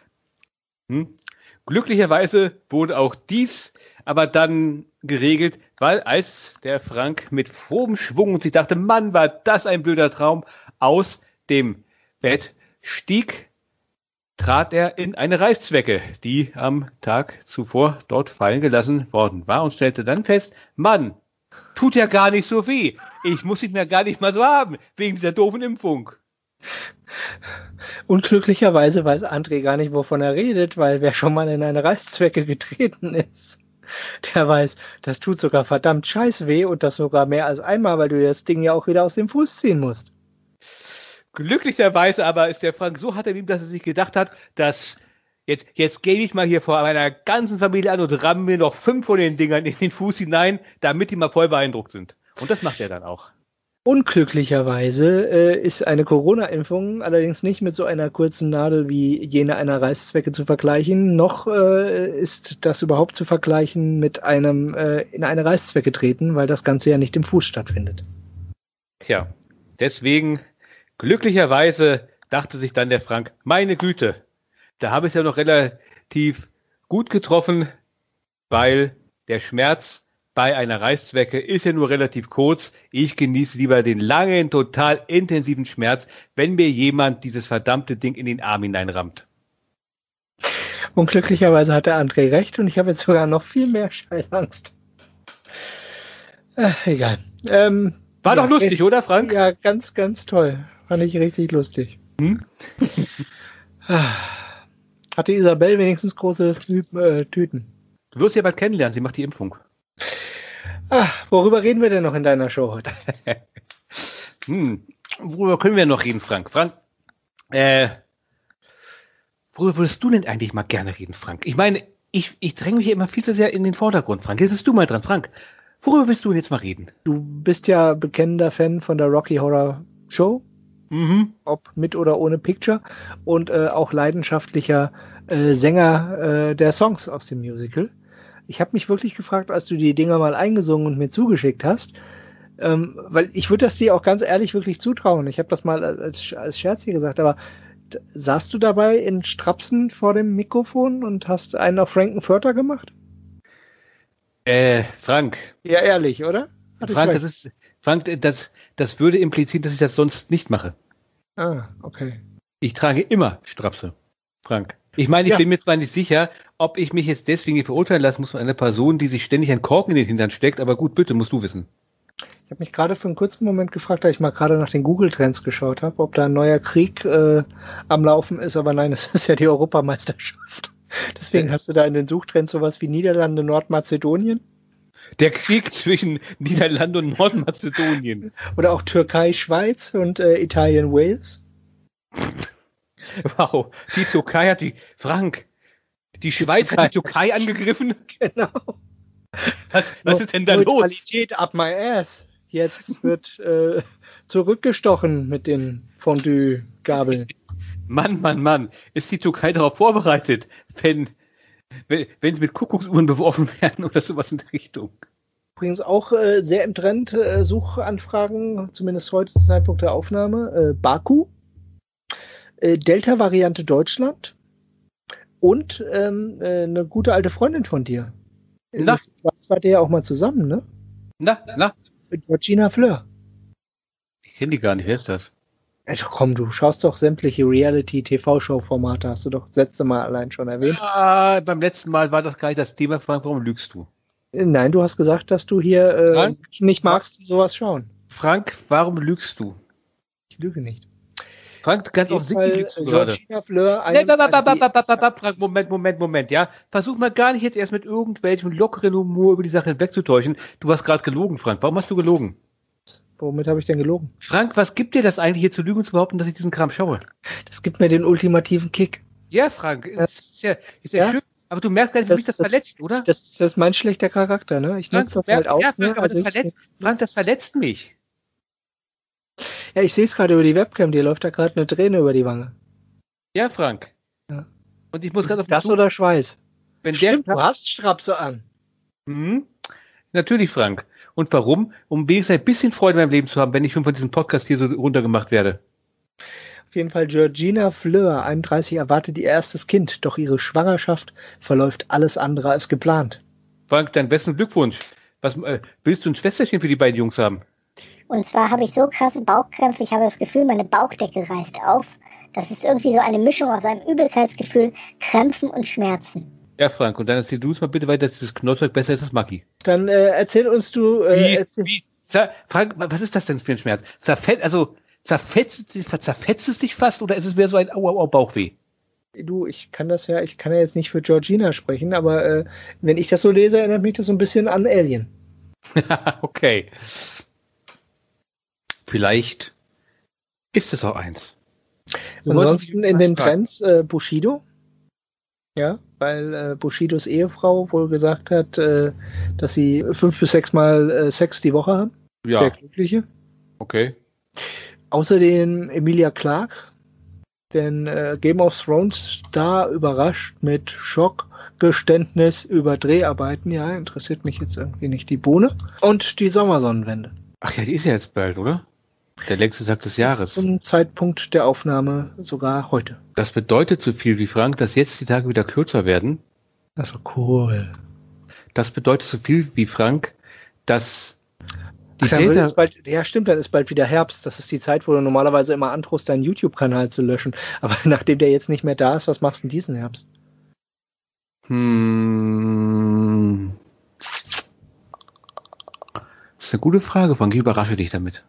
S1: Glücklicherweise wurde auch dies aber dann geregelt, weil als der Frank mit frohem Schwung und sich dachte, Mann, war das ein blöder Traum, aus dem Bett stieg, trat er in eine Reißzwecke, die am Tag zuvor dort fallen gelassen worden war und stellte dann fest, Mann, tut ja gar nicht so weh. Ich muss ihn mir gar nicht mal so haben, wegen dieser doofen Impfung.
S2: Unglücklicherweise weiß André gar nicht, wovon er redet, weil wer schon mal in eine Reißzwecke getreten ist, der weiß, das tut sogar verdammt scheiß weh und das sogar mehr als einmal, weil du das Ding ja auch wieder aus dem Fuß ziehen musst.
S1: Glücklicherweise aber ist der Frank so hart im Leben, dass er sich gedacht hat, dass jetzt gebe ich mal hier vor meiner ganzen Familie an und ramme mir noch 5 von den Dingern in den Fuß hinein, damit die mal voll beeindruckt sind. Und das macht er dann auch.
S2: Unglücklicherweise ist eine Corona-Impfung allerdings nicht mit so einer kurzen Nadel wie jene einer Reißzwecke zu vergleichen, noch ist das überhaupt zu vergleichen mit einem in eine Reißzwecke treten, weil das Ganze ja nicht im Fuß stattfindet.
S1: Tja, deswegen glücklicherweise dachte sich dann der Frank, meine Güte, da habe ich es ja noch relativ gut getroffen, weil der Schmerz bei einer Reißzwecke ist ja nur relativ kurz. Ich genieße lieber den langen, total intensiven Schmerz, wenn mir jemand dieses verdammte Ding in den Arm hineinrammt.
S2: Und glücklicherweise hat der André recht und ich habe jetzt sogar noch viel mehr Scheißangst. Egal.
S1: War doch lustig, oder Frank?
S2: Ja, ganz, ganz toll. Fand ich richtig lustig. Hatte Isabel wenigstens große Tüten?
S1: Du wirst sie ja bald kennenlernen, sie macht die Impfung.
S2: Worüber reden wir denn noch in deiner Show heute?
S1: Worüber können wir noch reden, Frank? Worüber würdest du denn eigentlich mal gerne reden, Frank? Ich meine, ich dränge mich hier immer viel zu sehr in den Vordergrund, Frank. Jetzt bist du mal dran, Frank. Worüber willst du denn jetzt mal reden?
S2: Du bist ja bekennender Fan von der Rocky Horror Show. Ob mit oder ohne Picture. Und auch leidenschaftlicher Sänger der Songs aus dem Musical. Ich habe mich wirklich gefragt, als du die Dinger mal eingesungen und mir zugeschickt hast, weil ich würde das dir auch ganz ehrlich wirklich zutrauen. Ich habe das mal als Scherz hier gesagt, aber saßt du dabei in Strapsen vor dem Mikrofon und hast einen auf Frankenfurter gemacht?
S1: Frank.
S2: Ja, ehrlich, oder?
S1: Frank, das würde implizieren, dass ich das sonst nicht mache.
S2: Ah, okay.
S1: Ich trage immer Strapse, Frank. Ich meine, ich bin mir zwar nicht sicher, ob ich mich jetzt deswegen verurteilen lassen muss von einer Person, die sich ständig einen Korken in den Hintern steckt, aber gut, bitte, musst du wissen.
S2: Ich habe mich gerade für einen kurzen Moment gefragt, da ich mal gerade nach den Google-Trends geschaut habe, ob da ein neuer Krieg am Laufen ist, aber nein, es ist ja die Europameisterschaft. Deswegen hast du da in den Suchtrends sowas wie Niederlande, Nordmazedonien.
S1: Der Krieg zwischen Niederlande und Nordmazedonien.
S2: Oder auch Türkei, Schweiz und Italien, Wales.
S1: Wow, die Türkei hat die Schweiz hat die Türkei angegriffen?
S2: Genau.
S1: Was ist denn da los?
S2: Neutralität up my ass. Jetzt wird zurückgestochen mit den Fondue-Gabeln.
S1: Mann. Ist die Türkei darauf vorbereitet, wenn sie mit Kuckucksuhren beworfen werden oder sowas in der Richtung?
S2: Übrigens auch sehr im Trend, Suchanfragen, zumindest heute zum Zeitpunkt der Aufnahme, Baku, Delta-Variante Deutschland und eine gute alte Freundin von dir.
S1: Na?
S2: Was war der ja auch mal zusammen, ne?
S1: Na?
S2: Mit Georgina Fleur.
S1: Ich kenne die gar nicht, wer ist das?
S2: Also komm, du schaust doch sämtliche Reality-TV-Show-Formate, hast du doch das letzte Mal allein schon erwähnt.
S1: Ah, beim letzten Mal war das gar nicht das Thema, Frank, warum lügst du?
S2: Nein, du hast gesagt, dass du hier nicht magst, die sowas schauen.
S1: Frank, warum lügst du?
S2: Ich lüge nicht.
S1: Frank, ganz offensichtlich lügst du gerade.
S2: Georgina Fleur,
S1: Frank, Moment, ja. Versuch mal gar nicht jetzt erst mit irgendwelchem lockeren Humor über die Sache hinwegzutäuschen. Du hast gerade gelogen, Frank. Warum hast du gelogen?
S2: Womit habe ich denn gelogen?
S1: Frank, was gibt dir das eigentlich hier zu lügen und zu behaupten, dass ich diesen Kram schaue?
S2: Das gibt mir den ultimativen Kick.
S1: Ja, Frank, ist ja schön. Aber du merkst gar nicht, wie mich das verletzt, oder?
S2: Das ist mein schlechter Charakter, ne? Ich nutze das halt aus.
S1: Ja, Frank, aber Frank, das verletzt mich.
S2: Ja, ich sehe es gerade über die Webcam, dir läuft da gerade eine Träne über die Wange.
S1: Ja, Frank. Ja. Und ich muss ganz auf
S2: das oder Schweiß?
S1: Stimmt,
S2: du hast Strapse an.
S1: Natürlich, Frank. Und warum? Um wenigstens ein bisschen Freude in meinem Leben zu haben, wenn ich schon von diesem Podcast hier so runtergemacht werde.
S2: Auf jeden Fall Georgina Fleur, 31, erwartet ihr erstes Kind, doch ihre Schwangerschaft verläuft alles andere als geplant.
S1: Frank, deinen besten Glückwunsch. Was willst du ein Schwesterchen für die beiden Jungs haben?
S3: Und zwar habe ich so krasse Bauchkrämpfe, ich habe das Gefühl, meine Bauchdecke reißt auf. Das ist irgendwie so eine Mischung aus einem Übelkeitsgefühl, Krämpfen und Schmerzen.
S1: Ja, Frank, und dann erzähl du es mal bitte weiter, dass dieses Knollzeug besser ist als Maggi.
S2: Dann erzähl uns du...
S1: Frank, was ist das denn für ein Schmerz? Zerfetzt es dich fast oder ist es mehr so ein Bauchweh?
S2: Du, ich kann ja jetzt nicht für Georgina sprechen, aber wenn ich das so lese, erinnert mich das so ein bisschen an Alien.
S1: Okay. Vielleicht ist es auch eins.
S2: Ansonsten in den Trends Bushido. Ja, weil Bushidos Ehefrau wohl gesagt hat, dass sie 5 bis 6 Mal Sex die Woche haben.
S1: Ja.
S2: Der Glückliche.
S1: Okay.
S2: Außerdem Emilia Clarke, denn Game of Thrones da überrascht mit Schockgeständnis über Dreharbeiten. Ja, interessiert mich jetzt irgendwie nicht die Bohne. Und die Sommersonnenwende.
S1: Ach ja, die ist ja jetzt bald, oder? Der längste Tag des Jahres.
S2: Zum Zeitpunkt der Aufnahme sogar heute.
S1: Das bedeutet so viel wie Frank, dass jetzt die Tage wieder kürzer werden.
S2: Also cool.
S1: Das bedeutet so viel wie Frank, dass
S2: die Väter... Ja, stimmt, dann ist bald wieder Herbst. Das ist die Zeit, wo du normalerweise immer androhst, deinen YouTube-Kanal zu löschen. Aber nachdem der jetzt nicht mehr da ist, was machst du denn diesen Herbst?
S1: Das ist eine gute Frage, Frank. Ich überrasche dich damit.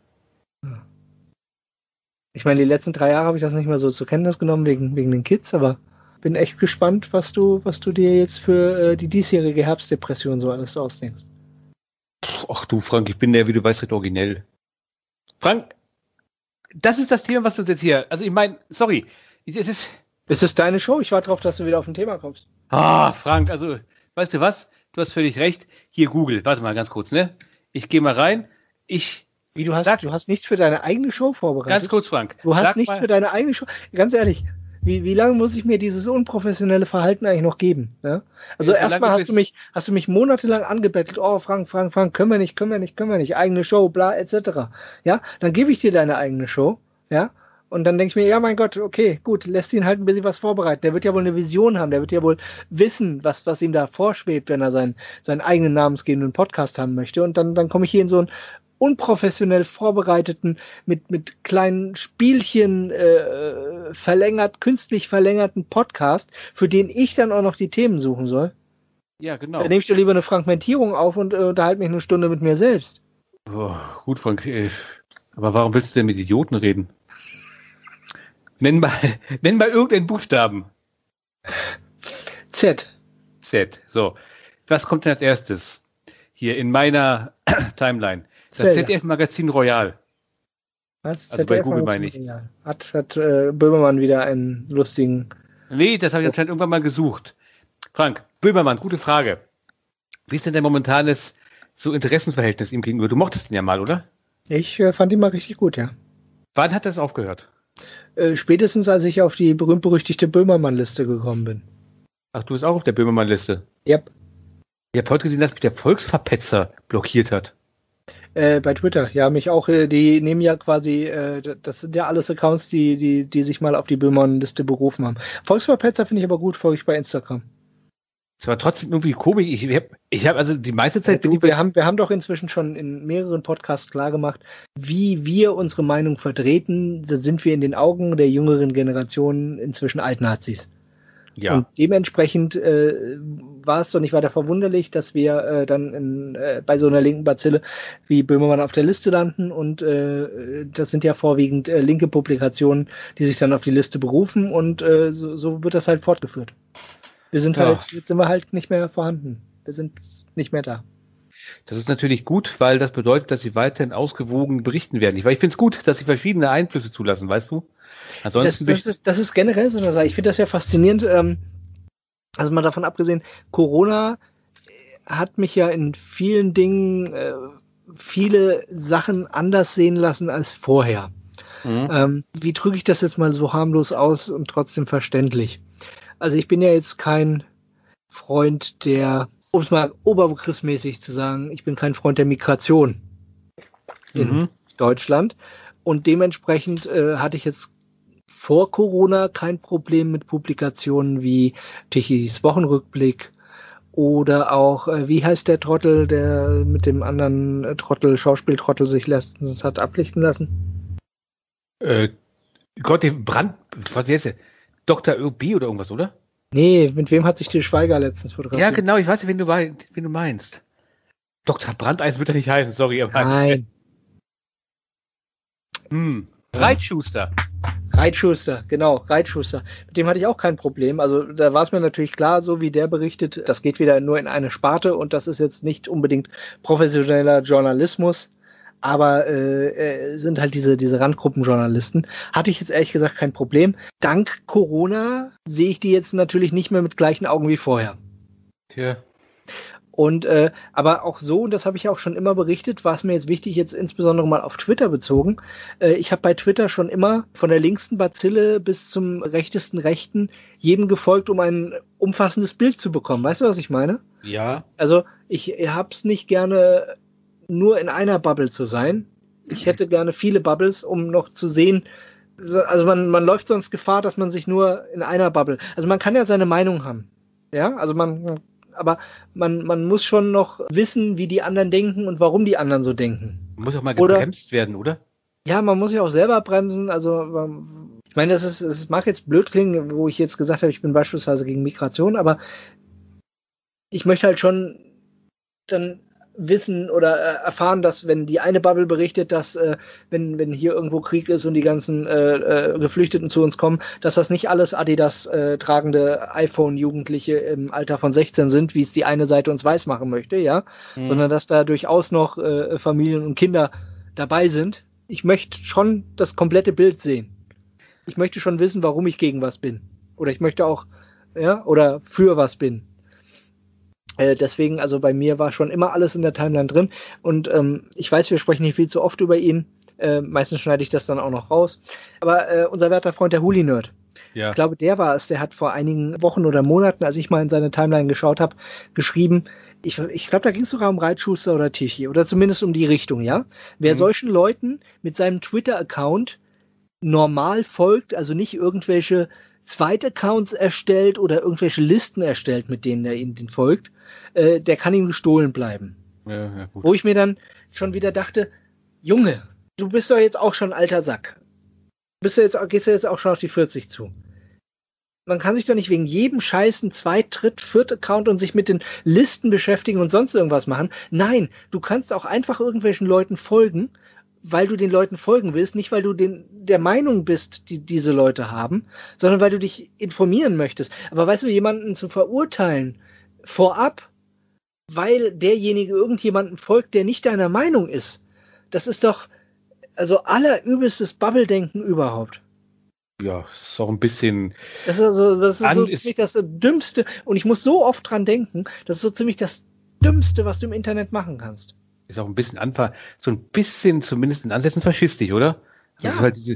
S2: Ich meine, die letzten 3 Jahre habe ich das nicht mehr so zur Kenntnis genommen wegen den Kids, aber bin echt gespannt, was du dir jetzt für die diesjährige Herbstdepression so alles ausdenkst.
S1: Ach du, Frank, ich bin der, wie du weißt, recht originell. Frank, das ist das Thema, was du uns jetzt hier... Also ich meine, sorry, es
S2: ist deine Show. Ich warte darauf, dass du wieder auf ein Thema kommst.
S1: Frank, also, weißt du was? Du hast völlig recht. Hier, Google. Warte mal ganz kurz, ne? Ich gehe mal rein.
S2: Du hast nichts für deine eigene Show vorbereitet?
S1: Ganz kurz, Frank.
S2: Du hast nichts für deine eigene Show? Ganz ehrlich, wie lange muss ich mir dieses unprofessionelle Verhalten eigentlich noch geben? Ja? Also erstmal hast du mich monatelang angebettelt, oh Frank, können wir nicht, eigene Show, bla, etc. Ja, dann gebe ich dir deine eigene Show, ja, und dann denke ich mir, ja mein Gott, okay, gut, lässt ihn halt ein bisschen was vorbereiten. Der wird ja wohl eine Vision haben, der wird ja wohl wissen, was ihm da vorschwebt, wenn er seinen eigenen namensgebenden Podcast haben möchte. Und dann komme ich hier in so einen unprofessionell vorbereiteten, mit kleinen Spielchen künstlich verlängerten Podcast, für den ich dann auch noch die Themen suchen soll.
S1: Ja, genau.
S2: Da nehme ich doch lieber eine Fragmentierung auf und unterhalte mich eine Stunde mit mir selbst.
S1: Oh, gut, Frank. Aber warum willst du denn mit Idioten reden? Nenn mal irgendeinen Buchstaben.
S2: Z.
S1: So. Was kommt denn als erstes? Hier in meiner Timeline. Das ZDF-Magazin Royal.
S2: Was?
S1: Also bei Google meine ich.
S2: Hat Böhmermann wieder einen lustigen...
S1: Nee, das habe ich anscheinend irgendwann mal gesucht. Frank, Böhmermann, gute Frage. Wie ist denn dein momentanes so Interessenverhältnis ihm gegenüber? Du mochtest ihn ja mal, oder?
S2: Ich fand ihn mal richtig gut, ja.
S1: Wann hat das aufgehört?
S2: Spätestens, als ich auf die berühmt-berüchtigte Böhmermann-Liste gekommen bin.
S1: Ach, du bist auch auf der Böhmermann-Liste?
S2: Yep.
S1: Ich habe heute gesehen, dass mich der Volksverpetzer blockiert hat.
S2: Bei Twitter, ja, mich auch. Die nehmen ja quasi, das sind ja alles Accounts, die sich mal auf die Böhmermann-Liste berufen haben. Volksverpetzer finde ich aber gut, folge ich bei Instagram.
S1: Es war trotzdem irgendwie komisch. Ich hab also die meiste Zeit...
S2: Wir haben doch inzwischen schon in mehreren Podcasts klargemacht, wie wir unsere Meinung vertreten. Da sind wir in den Augen der jüngeren Generation inzwischen Altnazis. Ja. Und dementsprechend war es doch nicht weiter verwunderlich, dass wir dann bei so einer linken Bazille wie Böhmermann auf der Liste landen. Und das sind ja vorwiegend linke Publikationen, die sich dann auf die Liste berufen. Und so wird das halt fortgeführt. Jetzt sind wir halt nicht mehr vorhanden. Wir sind nicht mehr da.
S1: Das ist natürlich gut, weil das bedeutet, dass sie weiterhin ausgewogen berichten werden. Weil ich finde es gut, dass sie verschiedene Einflüsse zulassen, weißt du?
S2: Ansonsten das ist generell so eine Sache. Ich finde das ja faszinierend. Also mal davon abgesehen, Corona hat mich ja in vielen Dingen viele Sachen anders sehen lassen als vorher. Mhm. Wie drücke ich das jetzt mal so harmlos aus und trotzdem verständlich? Also ich bin ja jetzt kein Freund der, um es mal oberbegriffsmäßig zu sagen, ich bin kein Freund der Migration in Deutschland. Und dementsprechend hatte ich jetzt vor Corona kein Problem mit Publikationen wie Tichys Wochenrückblick oder auch, wie heißt der Trottel, der mit dem anderen Schauspieltrottel sich letztens hat ablichten lassen?
S1: Gott, was ist der? Dr. ÖB oder irgendwas, oder?
S2: Nee, mit wem hat sich Til Schweiger letztens fotografiert?
S1: Ja, genau, ich weiß nicht, wen du meinst. Dr. Brandeis wird er nicht heißen, sorry. Aber
S2: nein.
S1: Reitschuster,
S2: genau, Reitschuster. Mit dem hatte ich auch kein Problem. Also da war es mir natürlich klar, so wie der berichtet, das geht wieder nur in eine Sparte und das ist jetzt nicht unbedingt professioneller Journalismus. aber sind halt diese Randgruppenjournalisten. Hatte ich jetzt ehrlich gesagt kein Problem. Dank Corona sehe ich die jetzt natürlich nicht mehr mit gleichen Augen wie vorher.
S1: Tja.
S2: Und aber auch so, und das habe ich ja auch schon immer berichtet, war es mir jetzt wichtig, jetzt insbesondere mal auf Twitter bezogen. Ich habe bei Twitter schon immer von der linksten Bazille bis zum rechtesten Rechten jedem gefolgt, um ein umfassendes Bild zu bekommen. Weißt du, was ich meine?
S1: Ja.
S2: Also ich hab's nicht gerne, nur in einer Bubble zu sein. Ich hätte gerne viele Bubbles, um noch zu sehen. Also man läuft sonst Gefahr, dass man sich nur in einer Bubble. Also man kann ja seine Meinung haben. Ja, also aber man muss schon noch wissen, wie die anderen denken und warum die anderen so denken.
S1: Man muss auch mal gebremst werden, oder?
S2: Ja, man muss ja auch selber bremsen. Also ich meine, es mag jetzt blöd klingen, wo ich jetzt gesagt habe, ich bin beispielsweise gegen Migration, aber ich möchte halt schon dann wissen oder erfahren, dass wenn die eine Bubble berichtet, dass wenn hier irgendwo Krieg ist und die ganzen Geflüchteten zu uns kommen, dass das nicht alles Adidas tragende iPhone-Jugendliche im Alter von 16 sind, wie es die eine Seite uns weiß machen möchte, ja, sondern dass da durchaus noch Familien und Kinder dabei sind. Ich möchte schon das komplette Bild sehen. Ich möchte schon wissen, warum ich gegen was bin. Oder ich möchte auch, ja, oder für was bin. Deswegen, also bei mir war schon immer alles in der Timeline drin und ich weiß, wir sprechen nicht viel zu oft über ihn, meistens schneide ich das dann auch noch raus, aber unser werter Freund, der Huli-Nerd, ja. Ich glaube, der war es, der hat vor einigen Wochen oder Monaten, als ich mal in seine Timeline geschaut habe, geschrieben, ich glaube, da ging es sogar um Reitschuster oder Tichy oder zumindest um die Richtung, ja. Wer solchen Leuten mit seinem Twitter-Account normal folgt, also nicht irgendwelche Zweitaccounts erstellt oder irgendwelche Listen erstellt, mit denen er ihnen folgt, der kann ihm gestohlen bleiben. Ja, gut. Wo ich mir dann schon wieder dachte, Junge, du bist doch jetzt auch schon ein alter Sack. Gehst du jetzt auch schon auf die 40 zu. Man kann sich doch nicht wegen jedem scheißen Viert-Account und sich mit den Listen beschäftigen und sonst irgendwas machen. Nein, du kannst auch einfach irgendwelchen Leuten folgen, weil du den Leuten folgen willst, nicht weil du der Meinung bist, die diese Leute haben, sondern weil du dich informieren möchtest. Aber weißt du, jemanden zu verurteilen vorab, weil derjenige irgendjemanden folgt, der nicht deiner Meinung ist, das ist doch also allerübelstes Bubble-Denken überhaupt.
S1: Ja, ist auch ein bisschen.
S2: Das ist so ziemlich das Dümmste, und ich muss so oft dran denken, das ist so ziemlich das Dümmste, was du im Internet machen kannst.
S1: Ist auch ein bisschen so ein bisschen zumindest in Ansätzen faschistisch, oder? Ja.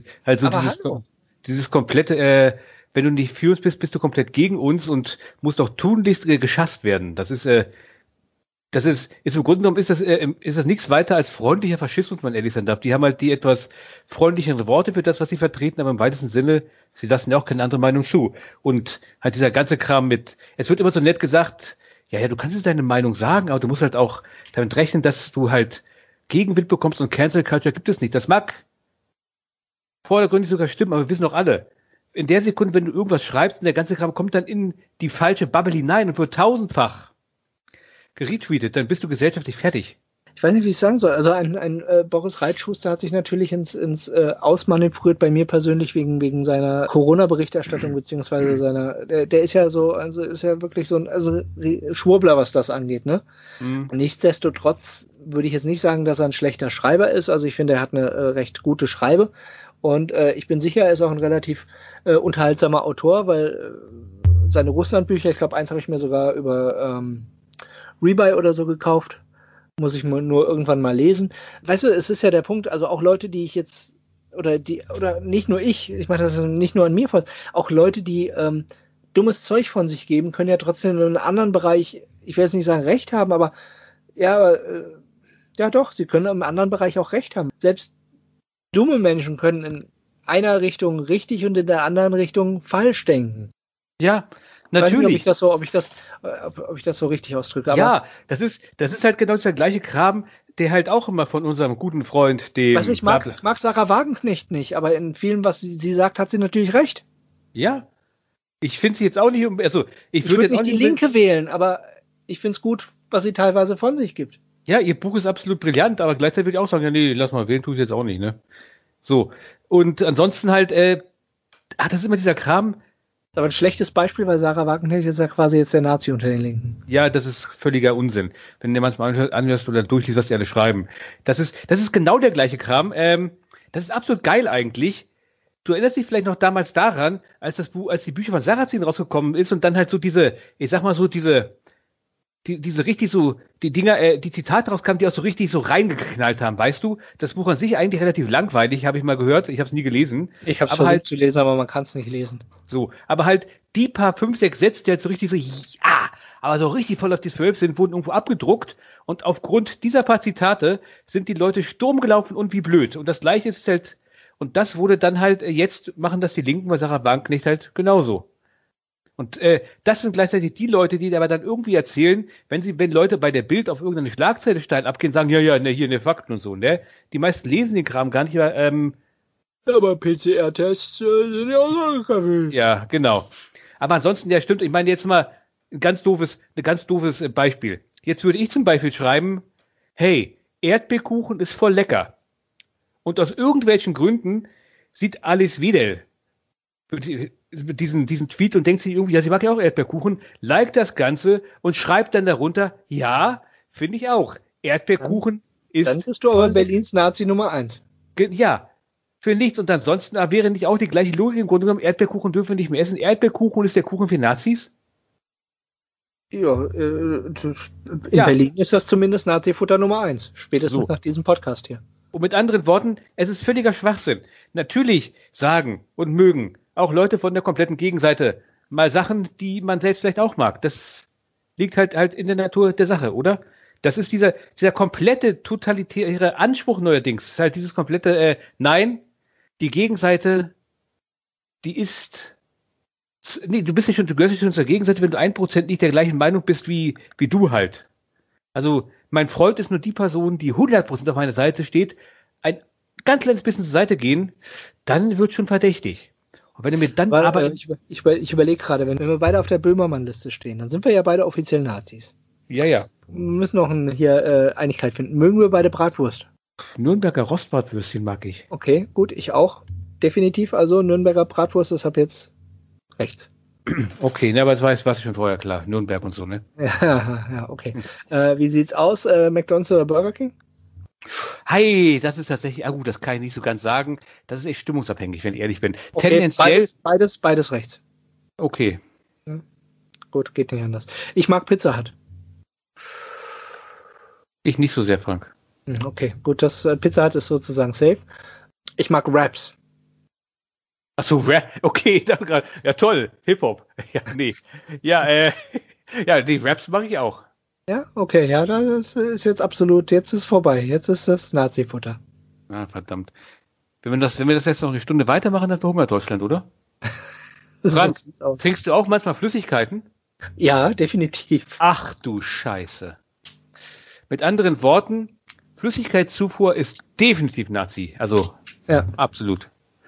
S1: Also dieses komplette, wenn du nicht für uns bist du komplett gegen uns und musst auch tunlichst geschasst werden. Das ist im Grunde genommen ist das nichts weiter als freundlicher Faschismus, man ehrlich sein darf. Die haben halt die etwas freundlicheren Worte für das, was sie vertreten, aber im weitesten Sinne, sie lassen ja auch keine andere Meinung zu. Und halt dieser ganze Kram es wird immer so nett gesagt, ja, du kannst jetzt deine Meinung sagen, aber du musst halt auch damit rechnen, dass du halt Gegenwind bekommst, und Cancel Culture gibt es nicht. Das mag vordergründig sogar stimmen, aber wir wissen auch alle, in der Sekunde, wenn du irgendwas schreibst und der ganze Kram kommt dann in die falsche Bubble hinein und wird tausendfach geretweetet, dann bist du gesellschaftlich fertig.
S2: Ich weiß nicht, wie ich sagen soll. Also ein Boris Reitschuster hat sich natürlich ins Ausmanövriert bei mir persönlich wegen seiner Corona-Berichterstattung, beziehungsweise der ist ja so, also ist ja wirklich so ein Schwurbler, was das angeht, ne? Mhm. Nichtsdestotrotz würde ich jetzt nicht sagen, dass er ein schlechter Schreiber ist. Also ich finde, er hat eine recht gute Schreibe, und ich bin sicher, er ist auch ein relativ unterhaltsamer Autor, weil seine Russland-Bücher, ich glaube, eins habe ich mir sogar über Rebuy oder so gekauft. Muss ich nur irgendwann mal lesen. Weißt du, es ist ja der Punkt, also auch Leute, die ich jetzt, oder nicht nur ich mache das nicht nur an mir fest, auch Leute, die dummes Zeug von sich geben, können ja trotzdem in einem anderen Bereich, ich will jetzt nicht sagen Recht haben, aber ja doch, sie können im anderen Bereich auch Recht haben. Selbst dumme Menschen können in einer Richtung richtig und in der anderen Richtung falsch denken.
S1: Ja, natürlich.
S2: Ich weiß nicht, ob ich das so richtig ausdrücke. Aber
S1: ja, das ist halt genau der gleiche Kram, der halt auch immer von unserem guten Freund, dem...
S2: Also ich mag Sarah Wagenknecht nicht, aber in vielen, was sie sagt, hat sie natürlich recht.
S1: Ja, ich finde sie jetzt auch nicht... Also
S2: ich würde nicht die Linke wählen, aber ich finde es gut, was sie teilweise von sich gibt.
S1: Ja, ihr Buch ist absolut brillant, aber gleichzeitig würde ich auch sagen, ja nee, lass mal wählen, tue ich jetzt auch nicht, ne? So, und ansonsten halt, das ist immer dieser Kram...
S2: Aber ein schlechtes Beispiel, weil Sarah Wagenknecht ist ja quasi jetzt der Nazi unter den Linken.
S1: Ja, das ist völliger Unsinn. Wenn du manchmal anhörst oder durchliest, was die alle schreiben. Das ist genau der gleiche Kram. Das ist absolut geil eigentlich. Du erinnerst dich vielleicht noch damals daran, als die Bücher von Sarrazin rausgekommen ist und dann halt so diese richtig so, die Dinger, die Zitate rauskamen, die auch so richtig so reingeknallt haben, weißt du? Das Buch an sich eigentlich relativ langweilig, habe ich mal gehört, ich habe es nie gelesen.
S2: Ich habe es versucht
S1: halt
S2: zu lesen, aber man kann es nicht lesen.
S1: So, aber halt die paar 5, 6 Sätze, die halt so richtig so, ja, aber so richtig voll auf die 12 sind, wurden irgendwo abgedruckt und aufgrund dieser paar Zitate sind die Leute Sturm gelaufen und wie blöd. Und das Gleiche ist halt, und das wurde dann halt, jetzt machen das die Linken bei Sarah Wagenknecht halt genauso. Und das sind gleichzeitig die Leute, die aber dann irgendwie erzählen, wenn Leute bei der Bild auf irgendeine Schlagzeile steil abgehen, sagen, ja, ne, hier, ne, Fakten und so, ne? Die meisten lesen den Kram gar nicht, aber PCR-Tests sind ja auch so. Ja, genau. Aber ansonsten, ja, stimmt, ich meine jetzt mal ein ganz doofes Beispiel. Jetzt würde ich zum Beispiel schreiben, hey, Erdbeerkuchen ist voll lecker. Und aus irgendwelchen Gründen sieht Alice Wedel diesen Tweet und denkt sich irgendwie, ja, sie mag ja auch Erdbeerkuchen, liked das Ganze und schreibt dann darunter, ja, finde ich auch. Erdbeerkuchen ist...
S2: Dann bist du aber Berlins Nazi Nummer 1.
S1: Ja, für nichts. Und ansonsten wäre nicht auch die gleiche Logik im Grunde genommen, Erdbeerkuchen dürfen wir nicht mehr essen. Erdbeerkuchen ist der Kuchen für Nazis?
S2: Ja, in Berlin ist das zumindest Nazi-Futter Nummer 1. Spätestens nach diesem Podcast hier.
S1: Und mit anderen Worten, es ist völliger Schwachsinn. Natürlich sagen und mögen auch Leute von der kompletten Gegenseite mal Sachen, die man selbst vielleicht auch mag. Das liegt halt in der Natur der Sache, oder? Das ist dieser komplette totalitäre Anspruch neuerdings. Das ist halt dieses komplette, nein, die Gegenseite, die ist, nee, du gehörst nicht schon zur Gegenseite, wenn du 1% nicht der gleichen Meinung bist wie du halt. Also, mein Freund ist nur die Person, die 100% auf meiner Seite steht. Ein ganz kleines bisschen zur Seite gehen, dann wird schon verdächtig. Und wenn du mir dann
S2: ich überlege gerade, wenn wir beide auf der Böhmermann-Liste stehen, dann sind wir ja beide offiziell Nazis.
S1: Ja. Wir
S2: müssen noch hier Einigkeit finden. Mögen wir beide Bratwurst?
S1: Nürnberger Rostbratwürstchen mag ich.
S2: Okay, gut, ich auch. Definitiv, also Nürnberger Bratwurst ist ab jetzt rechts.
S1: Okay, ne, aber das war schon vorher klar. Nürnberg und so, ne?
S2: Ja, okay. Wie sieht's aus? McDonald's oder Burger King?
S1: Hey, das ist tatsächlich, gut, das kann ich nicht so ganz sagen. Das ist echt stimmungsabhängig, wenn ich ehrlich bin.
S2: Okay,
S1: tendenziell.
S2: Beides rechts.
S1: Okay.
S2: Ja. Gut, geht nicht anders. Ich mag Pizza Hut.
S1: Ich nicht so sehr, Frank.
S2: Okay, gut, das Pizza Hut ist sozusagen safe. Ich mag Raps.
S1: Achso, Rap, okay, das gerade. Ja, toll, Hip-Hop. Ja, nee. Ja, die Raps mache ich auch.
S2: Ja, okay, ja, das ist jetzt absolut, jetzt ist vorbei. Jetzt ist das Nazi-Futter.
S1: Ah, verdammt. Wenn wir das jetzt noch eine Stunde weitermachen, dann verhungert Deutschland, oder? Frank, trinkst du auch manchmal Flüssigkeiten?
S2: Ja, definitiv.
S1: Ach du Scheiße. Mit anderen Worten, Flüssigkeitszufuhr ist definitiv Nazi. Also, ja, absolut.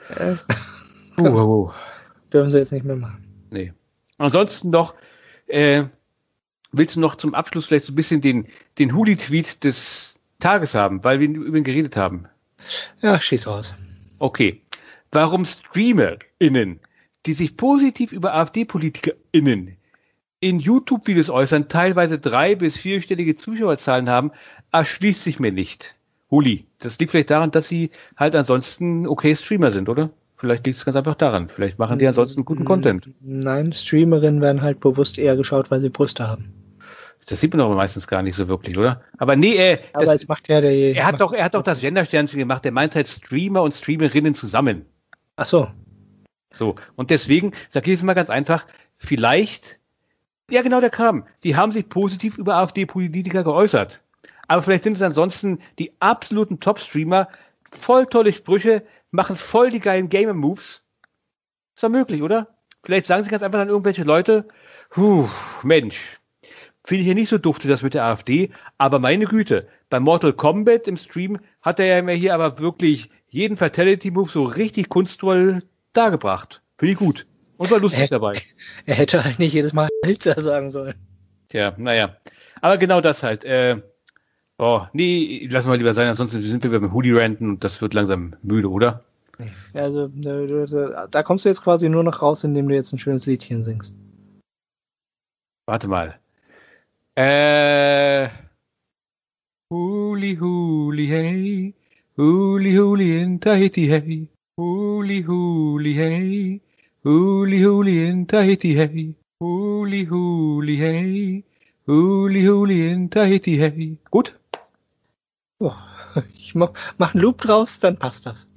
S2: Dürfen sie jetzt nicht mehr machen.
S1: Nee. Ansonsten noch, willst du noch zum Abschluss vielleicht so ein bisschen den Huli-Tweet des Tages haben, weil wir über ihn geredet haben?
S2: Ja, schieß raus.
S1: Okay. Warum StreamerInnen, die sich positiv über AfD-PolitikerInnen in YouTube-Videos äußern, teilweise 3- bis 4-stellige Zuschauerzahlen haben, erschließt sich mir nicht. Huli, das liegt vielleicht daran, dass sie halt ansonsten okay Streamer sind, oder? Vielleicht liegt es ganz einfach daran. Vielleicht machen die ansonsten guten Content.
S2: Nein, Streamerinnen werden halt bewusst eher geschaut, weil sie Brüste haben.
S1: Das sieht man aber meistens gar nicht so wirklich, oder? Aber nee,
S2: aber es macht ja
S1: er hat doch das Gendersternchen gemacht. Der meint halt Streamer und Streamerinnen zusammen.
S2: Ach so.
S1: So. Und deswegen, sag ich es mal ganz einfach, vielleicht, ja genau der Kram. Die haben sich positiv über AfD-Politiker geäußert. Aber vielleicht sind es ansonsten die absoluten Top-Streamer, voll tolle Sprüche, machen voll die geilen Gamer-Moves. Ist doch möglich, oder? Vielleicht sagen sie ganz einfach an irgendwelche Leute, Mensch, finde ich ja nicht so dufte das mit der AfD, aber meine Güte, bei Mortal Kombat im Stream hat er ja immer hier aber wirklich jeden Fatality-Move so richtig kunstvoll dargebracht. Finde ich gut. Und war lustig dabei.
S2: Er hätte halt nicht jedes Mal Alter sagen sollen.
S1: Tja, naja. Aber genau das halt. Nee, lassen wir lieber sein, ansonsten sind wir beim Hoodie-Ranten und das wird langsam müde, oder?
S2: Also da kommst du jetzt quasi nur noch raus, indem du jetzt ein schönes Liedchen singst.
S1: Warte mal. Huli huli hey, huli huli in Tahiti hey, huli huli hey, huli huli in Tahiti hey, huli huli hey, huli huli in Tahiti hey. Gut?
S2: Oh, ich mach einen Loop draus, dann passt das.